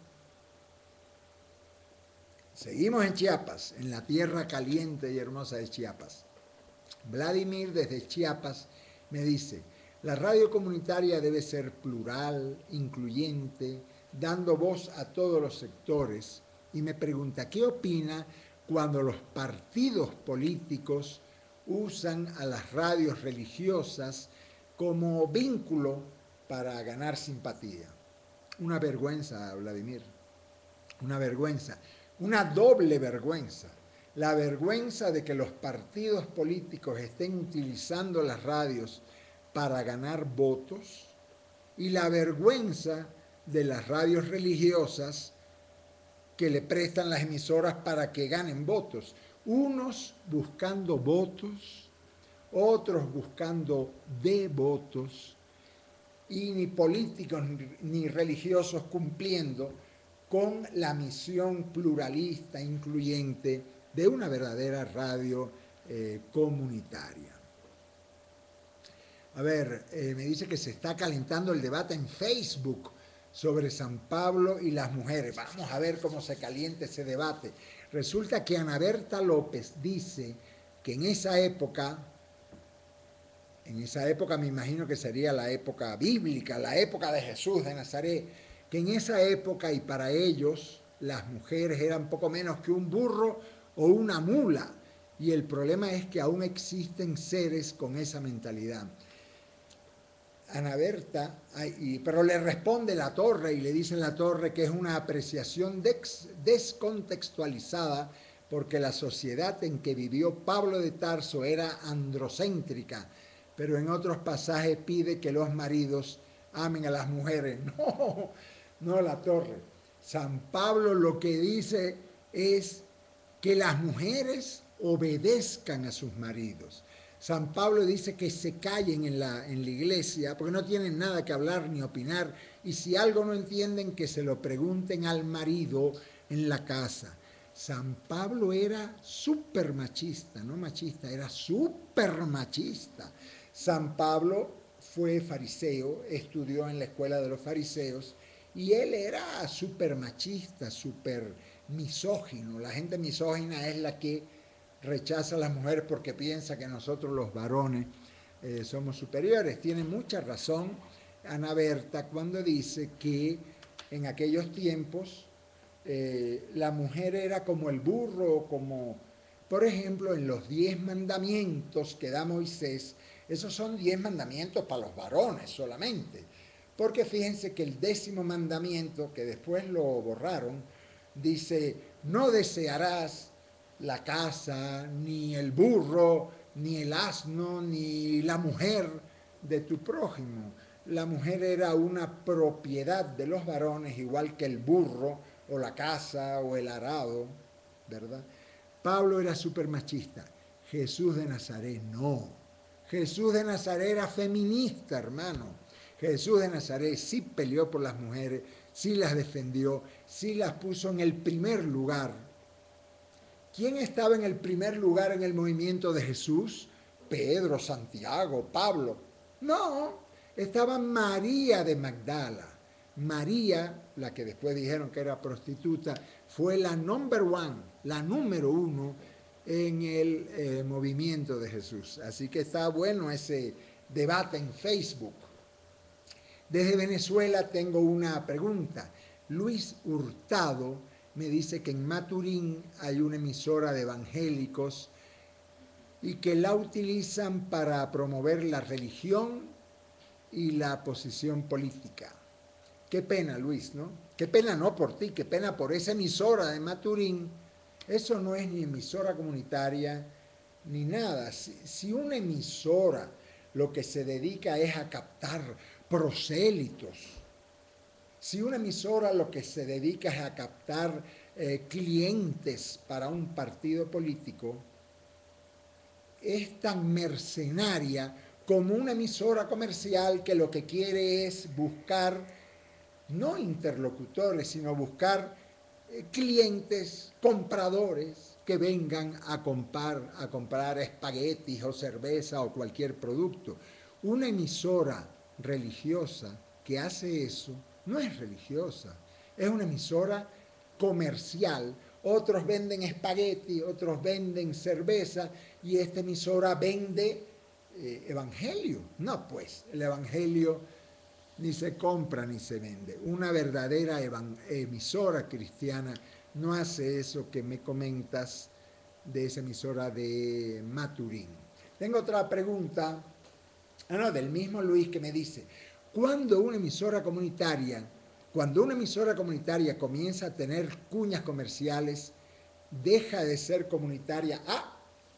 Seguimos en Chiapas, en la tierra caliente y hermosa de Chiapas. Vladimir desde Chiapas me dice, la radio comunitaria debe ser plural, incluyente, dando voz a todos los sectores, y me pregunta, ¿qué opina cuando los partidos políticos usan a las radios religiosas como vínculo para ganar simpatía? Una vergüenza, Vladimir, una vergüenza. Una doble vergüenza, la vergüenza de que los partidos políticos estén utilizando las radios para ganar votos y la vergüenza de las radios religiosas que le prestan las emisoras para que ganen votos. Unos buscando votos, otros buscando devotos y ni políticos ni religiosos cumpliendo con la misión pluralista, incluyente, de una verdadera radio eh, comunitaria. A ver, eh, me dice que se está calentando el debate en Facebook sobre San Pablo y las mujeres. Vamos a ver cómo se calienta ese debate. Resulta que Ana Berta López dice que en esa época, en esa época me imagino que sería la época bíblica, la época de Jesús de Nazaret, que en esa época y para ellos las mujeres eran poco menos que un burro o una mula, y el problema es que aún existen seres con esa mentalidad. Ana Berta, pero le responde La Torre y le dice La Torre que es una apreciación descontextualizada porque la sociedad en que vivió Pablo de Tarso era androcéntrica, pero en otros pasajes pide que los maridos amen a las mujeres. No, no, La Torre. San Pablo lo que dice es que las mujeres obedezcan a sus maridos. San Pablo dice que se callen en la, en la iglesia porque no tienen nada que hablar ni opinar, y si algo no entienden que se lo pregunten al marido en la casa. San Pablo era súper machista, no machista, era súper machista. San Pablo fue fariseo, estudió en la escuela de los fariseos, y él era súper machista, súper misógino. La gente misógina es la que rechaza a las mujeres porque piensa que nosotros los varones eh, somos superiores. Tiene mucha razón Ana Berta cuando dice que en aquellos tiempos eh, la mujer era como el burro, como, por ejemplo, en los diez mandamientos que da Moisés. Esos son diez mandamientos para los varones solamente, porque fíjense que el décimo mandamiento, que después lo borraron, dice, no desearás la casa, ni el burro, ni el asno, ni la mujer de tu prójimo. La mujer era una propiedad de los varones, igual que el burro, o la casa, o el arado, ¿verdad? Pablo era súper machista. Jesús de Nazaret no. Jesús de Nazaret era feminista, hermano. Jesús de Nazaret sí peleó por las mujeres, sí las defendió, sí las puso en el primer lugar. ¿Quién estaba en el primer lugar en el movimiento de Jesús? Pedro, Santiago, Pablo. No, estaba María de Magdala. María, la que después dijeron que era prostituta, fue la number one, la número uno en el eh, movimiento de Jesús. Así que está bueno ese debate en Facebook. Desde Venezuela tengo una pregunta. Luis Hurtado me dice que en Maturín hay una emisora de evangélicos y que la utilizan para promover la religión y la posición política. Qué pena, Luis, ¿no? Qué pena no por ti, qué pena por esa emisora de Maturín. Eso no es ni emisora comunitaria ni nada. Si, si una emisora lo que se dedica es a captar prosélitos, si una emisora lo que se dedica es a captar eh, clientes para un partido político, es tan mercenaria como una emisora comercial que lo que quiere es buscar, no interlocutores, sino buscar eh, clientes, compradores que vengan a comprar, a comprar espaguetis o cerveza o cualquier producto. Una emisora religiosa que hace eso no es religiosa, es una emisora comercial. Otros venden espagueti, otros venden cerveza y esta emisora vende eh, evangelio. No, pues, el evangelio ni se compra ni se vende. Una verdadera emisora cristiana no hace eso que me comentas de esa emisora de Maturín. Tengo otra pregunta, ah, no, del mismo Luis, que me dice, ¿cuándo una emisora comunitaria, cuando una emisora comunitaria comienza a tener cuñas comerciales, deja de ser comunitaria? Ah,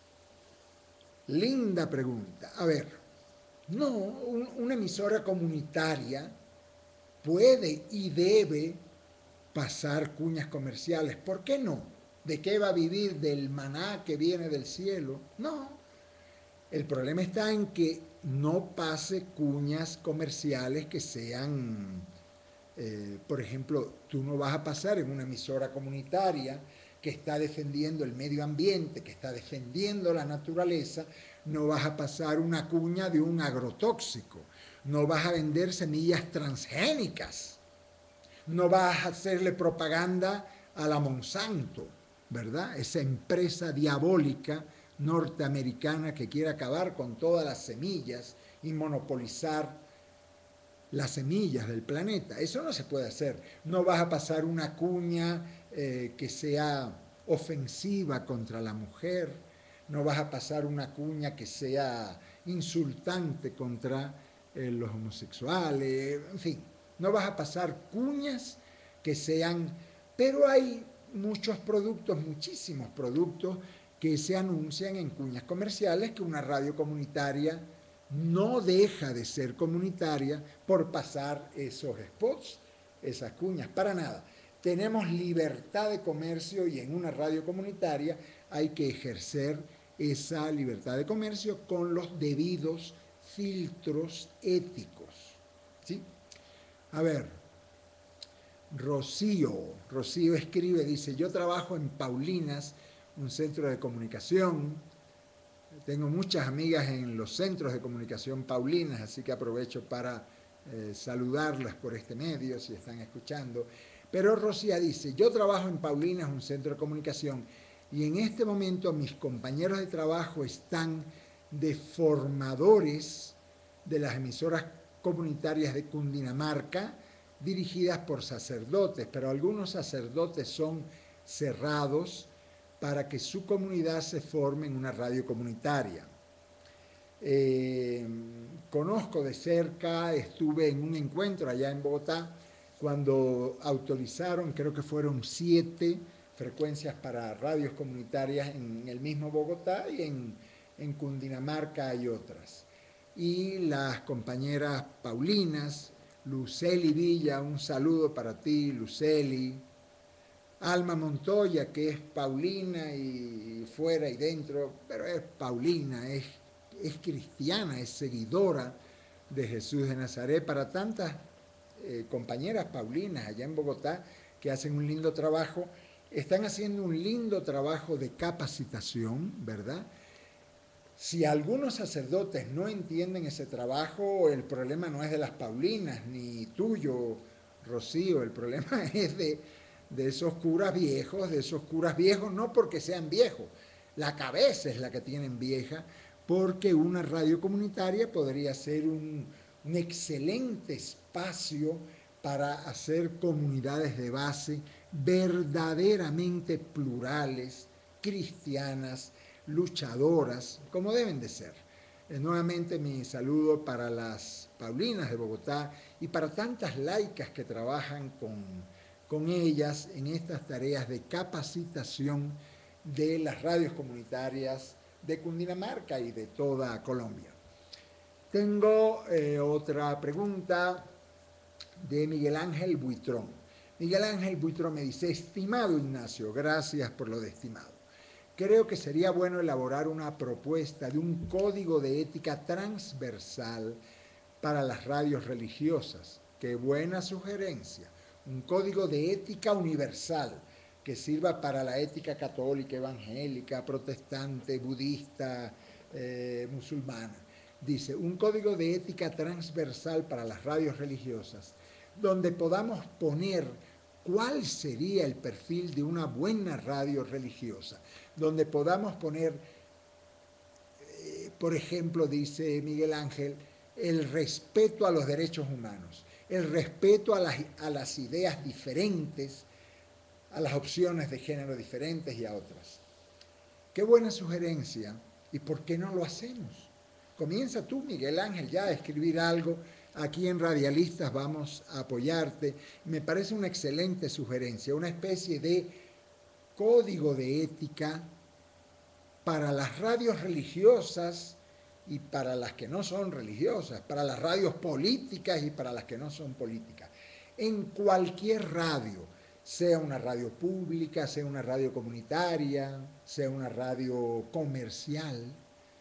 linda pregunta. A ver, no, un, una emisora comunitaria puede y debe pasar cuñas comerciales. ¿Por qué no? ¿De qué va a vivir? ¿Del maná que viene del cielo? No. El problema está en que no pase cuñas comerciales que sean, eh, por ejemplo, tú no vas a pasar en una emisora comunitaria que está defendiendo el medio ambiente, que está defendiendo la naturaleza, no vas a pasar una cuña de un agrotóxico, no vas a vender semillas transgénicas, no vas a hacerle propaganda a la Monsanto, ¿verdad? Esa empresa diabólica norteamericana que quiere acabar con todas las semillas y monopolizar las semillas del planeta. Eso no se puede hacer. No vas a pasar una cuña eh, que sea ofensiva contra la mujer, no vas a pasar una cuña que sea insultante contra eh, los homosexuales, en fin, no vas a pasar cuñas que sean, pero hay muchos productos, muchísimos productos que se anuncian en cuñas comerciales que una radio comunitaria no deja de ser comunitaria por pasar esos spots, esas cuñas, para nada. Tenemos libertad de comercio y en una radio comunitaria hay que ejercer esa libertad de comercio con los debidos filtros éticos, ¿sí? A ver, Rocío, Rocío escribe, dice, yo trabajo en Paulinas, un centro de comunicación. Tengo muchas amigas en los centros de comunicación Paulinas, así que aprovecho para eh, saludarlas por este medio, si están escuchando. Pero Rocío dice, yo trabajo en Paulinas, un centro de comunicación, y en este momento mis compañeros de trabajo están de formadores de las emisoras comunitarias de Cundinamarca, dirigidas por sacerdotes, pero algunos sacerdotes son cerrados para que su comunidad se forme en una radio comunitaria. Eh, conozco de cerca, estuve en un encuentro allá en Bogotá, cuando autorizaron, creo que fueron siete frecuencias para radios comunitarias en el mismo Bogotá y en, en Cundinamarca hay otras. Y las compañeras Paulinas, Luceli Villa, un saludo para ti, Luceli. Alma Montoya, que es Paulina y fuera y dentro, pero es Paulina, es, es cristiana, es seguidora de Jesús de Nazaret. Para tantas eh, compañeras Paulinas allá en Bogotá que hacen un lindo trabajo, están haciendo un lindo trabajo de capacitación, ¿verdad? Si algunos sacerdotes no entienden ese trabajo, el problema no es de las Paulinas, ni tuyo, Rocío, el problema es de, de esos curas viejos, de esos curas viejos, no porque sean viejos, la cabeza es la que tienen vieja, porque una radio comunitaria podría ser un, un excelente espacio para hacer comunidades de base verdaderamente plurales, cristianas, luchadoras, como deben de ser. Eh, nuevamente mi saludo para las Paulinas de Bogotá y para tantas laicas que trabajan con, con ellas en estas tareas de capacitación de las radios comunitarias de Cundinamarca y de toda Colombia. Tengo eh, otra pregunta de Miguel Ángel Buitrón. Miguel Ángel Buitrón me dice: estimado Ignacio, gracias por lo de estimado. Creo que sería bueno elaborar una propuesta de un código de ética transversal para las radios religiosas. Qué buena sugerencia. Un código de ética universal que sirva para la ética católica, evangélica, protestante, budista, eh, musulmana. Dice, un código de ética transversal para las radios religiosas, donde podamos poner cuál sería el perfil de una buena radio religiosa, donde podamos poner, eh, por ejemplo, dice Miguel Ángel, el respeto a los derechos humanos, el respeto a las, a las ideas diferentes, a las opciones de género diferentes y a otras. Qué buena sugerencia, ¿y por qué no lo hacemos? Comienza tú, Miguel Ángel, ya a escribir algo. Aquí en Radialistas vamos a apoyarte. Me parece una excelente sugerencia, una especie de código de ética para las radios religiosas y para las que no son religiosas, para las radios políticas y para las que no son políticas. En cualquier radio, sea una radio pública, sea una radio comunitaria, sea una radio comercial,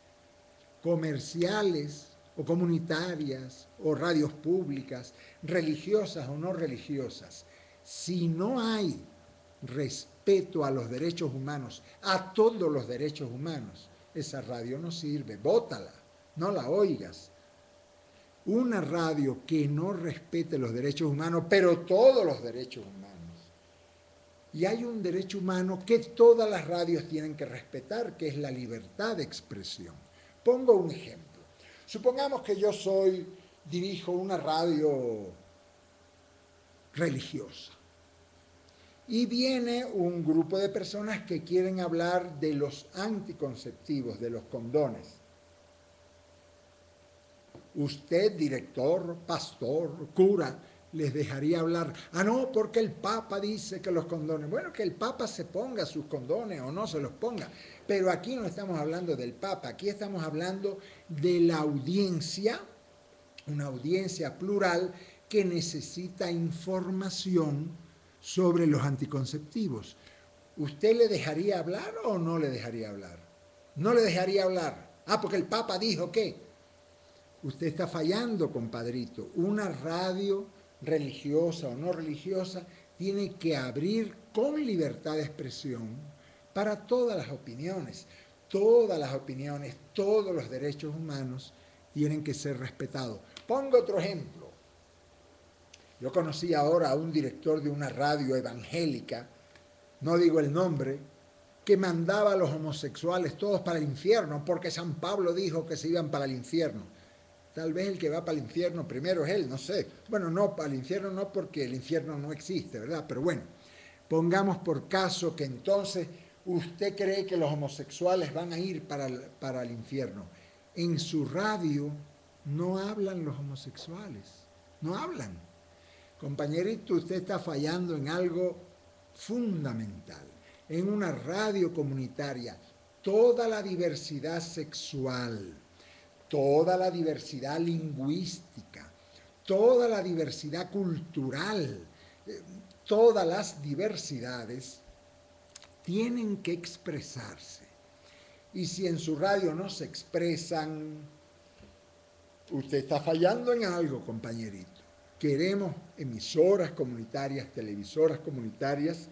comerciales o comunitarias o radios públicas, religiosas o no religiosas, si no hay respeto a los derechos humanos, a todos los derechos humanos, esa radio no sirve, bótala, no la oigas. Una radio que no respete los derechos humanos, pero todos los derechos humanos. Y hay un derecho humano que todas las radios tienen que respetar, que es la libertad de expresión. Pongo un ejemplo. Supongamos que yo soy, dirijo una radio religiosa y viene un grupo de personas que quieren hablar de los anticonceptivos, de los condones. Usted, director, pastor, cura, les dejaría hablar. Ah, no, porque el Papa dice que los condones. Bueno, que el Papa se ponga sus condones o no se los ponga. Pero aquí no estamos hablando del Papa, aquí estamos hablando de la audiencia, una audiencia plural que necesita información sobre los anticonceptivos. ¿Usted le dejaría hablar o no le dejaría hablar? No le dejaría hablar. Ah, porque el Papa dijo que. Usted está fallando, compadrito. Una radio religiosa o no religiosa tiene que abrir con libertad de expresión para todas las opiniones. Todas las opiniones, todos los derechos humanos tienen que ser respetados. Pongo otro ejemplo. Yo conocí ahora a un director de una radio evangélica, no digo el nombre, que mandaba a los homosexuales todos para el infierno porque San Pablo dijo que se iban para el infierno. Tal vez el que va para el infierno primero es él, no sé. Bueno, no, para el infierno no, porque el infierno no existe, ¿verdad? Pero bueno, pongamos por caso que entonces usted cree que los homosexuales van a ir para el, para el infierno. En su radio no hablan los homosexuales, no hablan. Compañerito, usted está fallando en algo fundamental. En una radio comunitaria, toda la diversidad sexual, toda la diversidad lingüística, toda la diversidad cultural, eh, todas las diversidades tienen que expresarse. Y si en su radio no se expresan, usted está fallando en algo, compañerito. Queremos emisoras comunitarias, televisoras comunitarias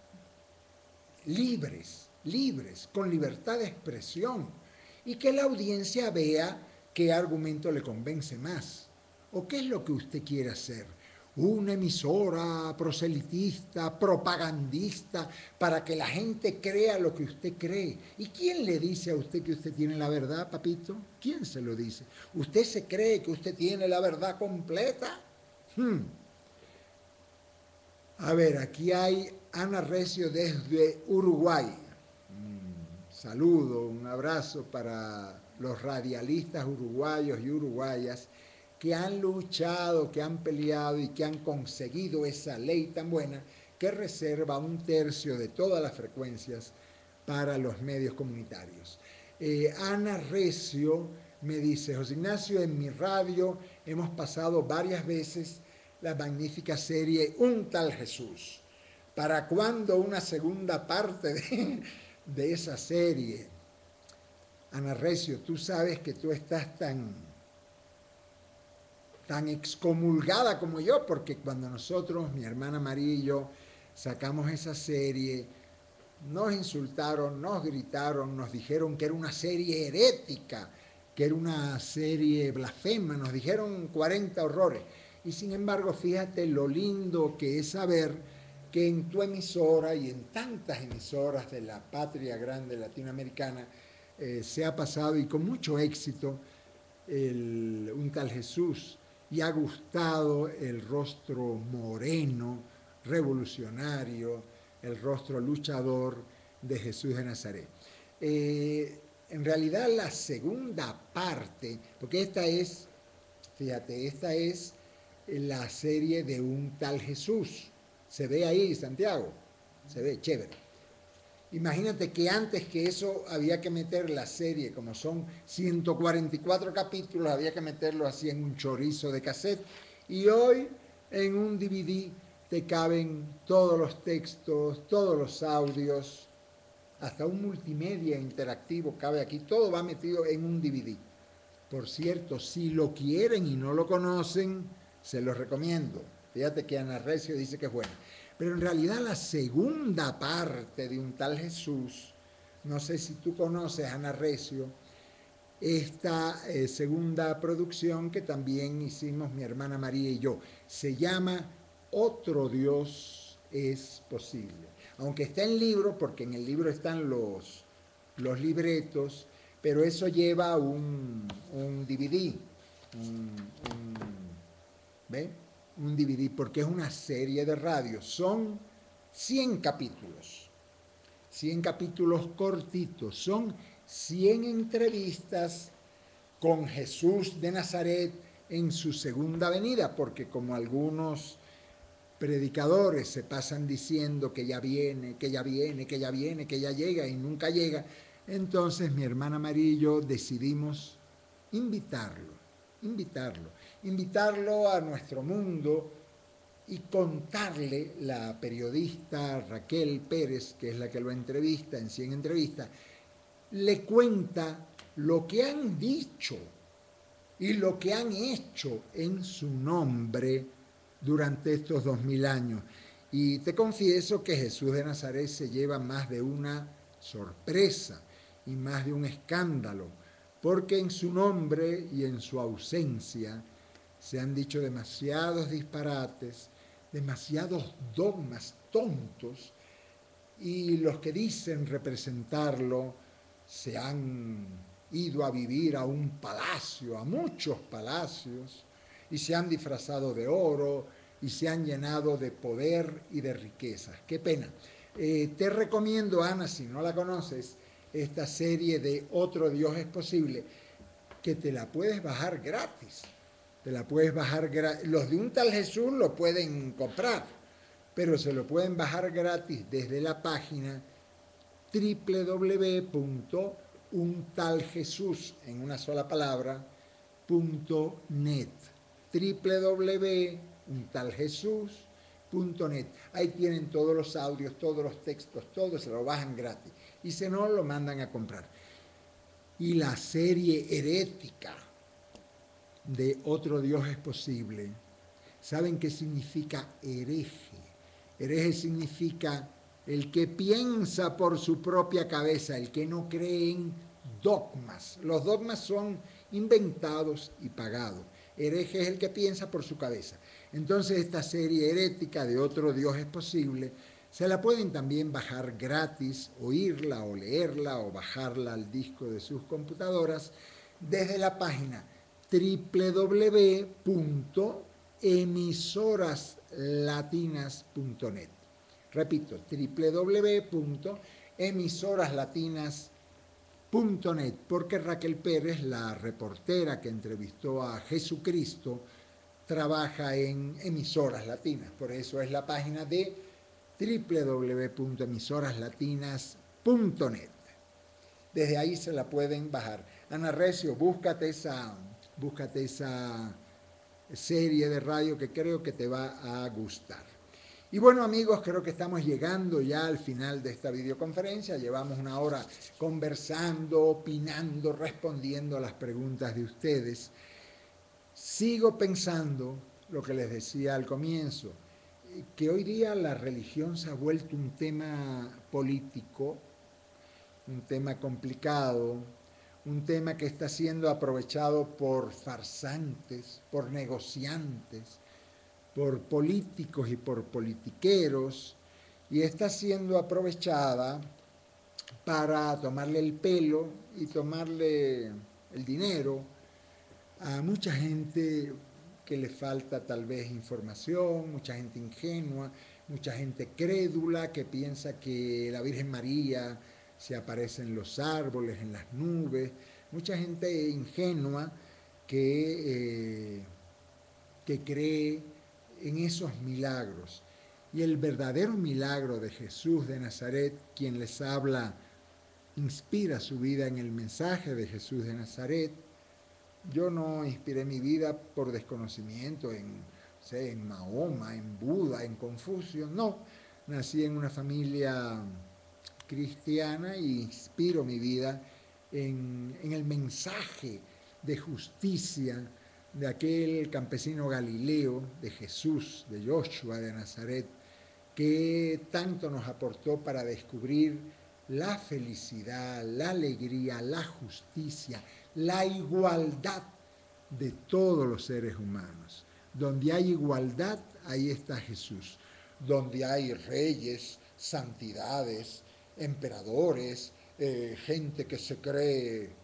libres, libres, con libertad de expresión, y que la audiencia vea qué argumento le convence más, o qué es lo que usted quiere hacer. Una emisora proselitista, propagandista, para que la gente crea lo que usted cree. ¿Y quién le dice a usted que usted tiene la verdad, papito? ¿Quién se lo dice? ¿Usted se cree que usted tiene la verdad completa? Hmm. A ver, aquí hay Ana Recio desde Uruguay. Un saludo, un abrazo para los radialistas uruguayos y uruguayas que han luchado, que han peleado y que han conseguido esa ley tan buena que reserva un tercio de todas las frecuencias para los medios comunitarios. Eh, Ana Recio me dice, José Ignacio, en mi radio hemos pasado varias veces la magnífica serie Un tal Jesús. ¿Para cuándo una segunda parte de, de esa serie? Ana Recio, tú sabes que tú estás tan, tan excomulgada como yo, porque cuando nosotros, mi hermana María y yo, sacamos esa serie, nos insultaron, nos gritaron, nos dijeron que era una serie herética, que era una serie blasfema, nos dijeron cuarenta horrores. Y sin embargo, fíjate lo lindo que es saber que en tu emisora y en tantas emisoras de la patria grande latinoamericana eh, se ha pasado y con mucho éxito el, Un tal Jesús, y ha gustado el rostro moreno, revolucionario, el rostro luchador de Jesús de Nazaret. Eh, en realidad la segunda parte, porque esta es, fíjate, esta es la serie de Un tal Jesús. Se ve ahí, Santiago, se ve chévere. Imagínate que antes que eso había que meter la serie, como son ciento cuarenta y cuatro capítulos, había que meterlo así en un chorizo de cassette. Y hoy en un D V D te caben todos los textos, todos los audios, hasta un multimedia interactivo cabe aquí. Todo va metido en un D V D. Por cierto, si lo quieren y no lo conocen, se los recomiendo. Fíjate que Ana Recio dice que es buena. Pero en realidad la segunda parte de Un tal Jesús, no sé si tú conoces, Ana Recio, esta eh, segunda producción que también hicimos mi hermana María y yo, se llama Otro Dios es posible. Aunque está en libro, porque en el libro están los, los libretos, pero eso lleva un, un D V D, un, un, ¿ve? un D V D, porque es una serie de radio. Son cien capítulos, cien capítulos cortitos, son cien entrevistas con Jesús de Nazaret en su segunda venida, porque como algunos predicadores se pasan diciendo que ya viene, que ya viene, que ya viene, que ya llega y nunca llega, entonces mi hermana María y yo decidimos invitarlo, invitarlo, invitarlo a nuestro mundo y contarle, la periodista Raquel Pérez, que es la que lo entrevista en cien entrevistas, le cuenta lo que han dicho y lo que han hecho en su nombre durante estos dos mil años. Y te confieso que Jesús de Nazaret se lleva más de una sorpresa y más de un escándalo, porque en su nombre y en su ausencia se han dicho demasiados disparates, demasiados dogmas tontos, y los que dicen representarlo se han ido a vivir a un palacio, a muchos palacios, y se han disfrazado de oro y se han llenado de poder y de riquezas. Qué pena. Eh, te recomiendo, Ana, si no la conoces, esta serie de Otro Dios es posible, que te la puedes bajar gratis. Te la puedes bajar gratis. Los de Un tal Jesús lo pueden comprar, pero se lo pueden bajar gratis desde la página doble u doble u doble u punto un tal jesús en una sola palabra punto net. doble u doble u doble u punto un tal jesús punto net. Ahí tienen todos los audios, todos los textos, todo se lo bajan gratis. Y si no, lo mandan a comprar. Y la serie herética de Otro Dios es posible. ¿Saben qué significa hereje? Hereje significa el que piensa por su propia cabeza, el que no cree en dogmas. Los dogmas son inventados y pagados. Hereje es el que piensa por su cabeza. Entonces esta serie herética de Otro Dios es posible, se la pueden también bajar gratis, oírla o leerla o bajarla al disco de sus computadoras desde la página doble u doble u doble u punto emisoras latinas punto net. Repito, doble u doble u doble u punto emisoras latinas punto net, porque Raquel Pérez, la reportera que entrevistó a Jesucristo, trabaja en Emisoras Latinas. Por eso es la página de doble u doble u doble u punto emisoras latinas punto net. Desde ahí se la pueden bajar. Ana Recio, búscate esa, búscate esa serie de radio que creo que te va a gustar. Y bueno, amigos, creo que estamos llegando ya al final de esta videoconferencia. Llevamos una hora conversando, opinando, respondiendo a las preguntas de ustedes. Sigo pensando lo que les decía al comienzo, que hoy día la religión se ha vuelto un tema político, un tema complicado, un tema que está siendo aprovechado por farsantes, por negociantes, por políticos y por politiqueros, y está siendo aprovechada para tomarle el pelo y tomarle el dinero a mucha gente que le falta tal vez información, mucha gente ingenua, mucha gente crédula que piensa que la Virgen María se aparece en los árboles, en las nubes, mucha gente ingenua que, eh, que cree en esos milagros. Y el verdadero milagro de Jesús de Nazaret, quien les habla, inspira su vida en el mensaje de Jesús de Nazaret. Yo no inspiré mi vida por desconocimiento en, o sea, en Mahoma, en Buda, en Confucio. No, nací en una familia cristiana y inspiro mi vida en, en el mensaje de justicia de aquel campesino Galileo, de Jesús, de Yoshua, de Nazaret, que tanto nos aportó para descubrir la felicidad, la alegría, la justicia, la igualdad de todos los seres humanos. Donde hay igualdad, ahí está Jesús. Donde hay reyes, santidades, emperadores, eh, gente que se cree eh,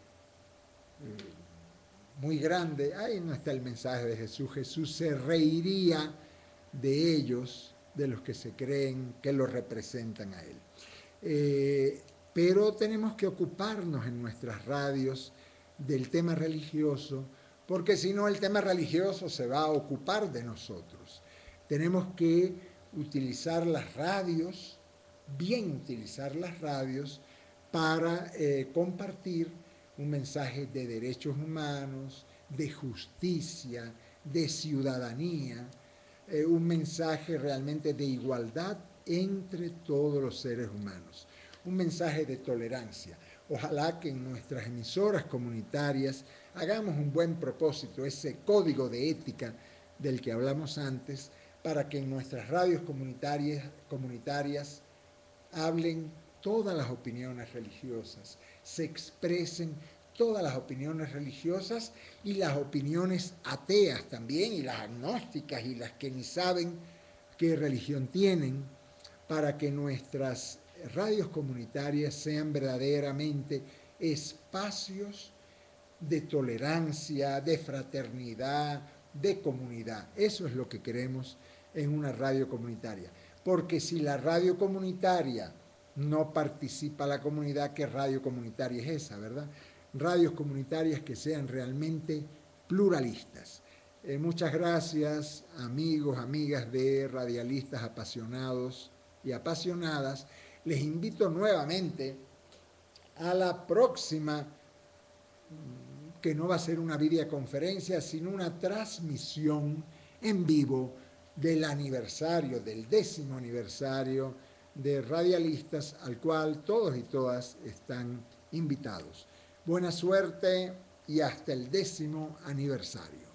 muy grande, ahí no está el mensaje de Jesús. Jesús se reiría de ellos, de los que se creen que lo representan a Él. Eh, pero tenemos que ocuparnos en nuestras radios del tema religioso, porque si no el tema religioso se va a ocupar de nosotros. Tenemos que utilizar las radios, bien utilizar las radios, para eh, compartir un mensaje de derechos humanos, de justicia, de ciudadanía, eh, un mensaje realmente de igualdad entre todos los seres humanos, un mensaje de tolerancia. Ojalá que en nuestras emisoras comunitarias hagamos un buen propósito, ese código de ética del que hablamos antes, para que en nuestras radios comunitarias, comunitarias hablen todas las opiniones religiosas, se expresen todas las opiniones religiosas y las opiniones ateas también, y las agnósticas y las que ni saben qué religión tienen, para que nuestras radios comunitarias sean verdaderamente espacios de tolerancia, de fraternidad, de comunidad. Eso es lo que queremos en una radio comunitaria. Porque si la radio comunitaria no participa la comunidad, ¿qué radio comunitaria es esa, verdad? Radios comunitarias que sean realmente pluralistas. Eh, muchas gracias, amigos, amigas de radialistas apasionados y apasionadas. Les invito nuevamente a la próxima, que no va a ser una videoconferencia, sino una transmisión en vivo del aniversario, del décimo aniversario de Radialistas, al cual todos y todas están invitados. Buena suerte y hasta el décimo aniversario.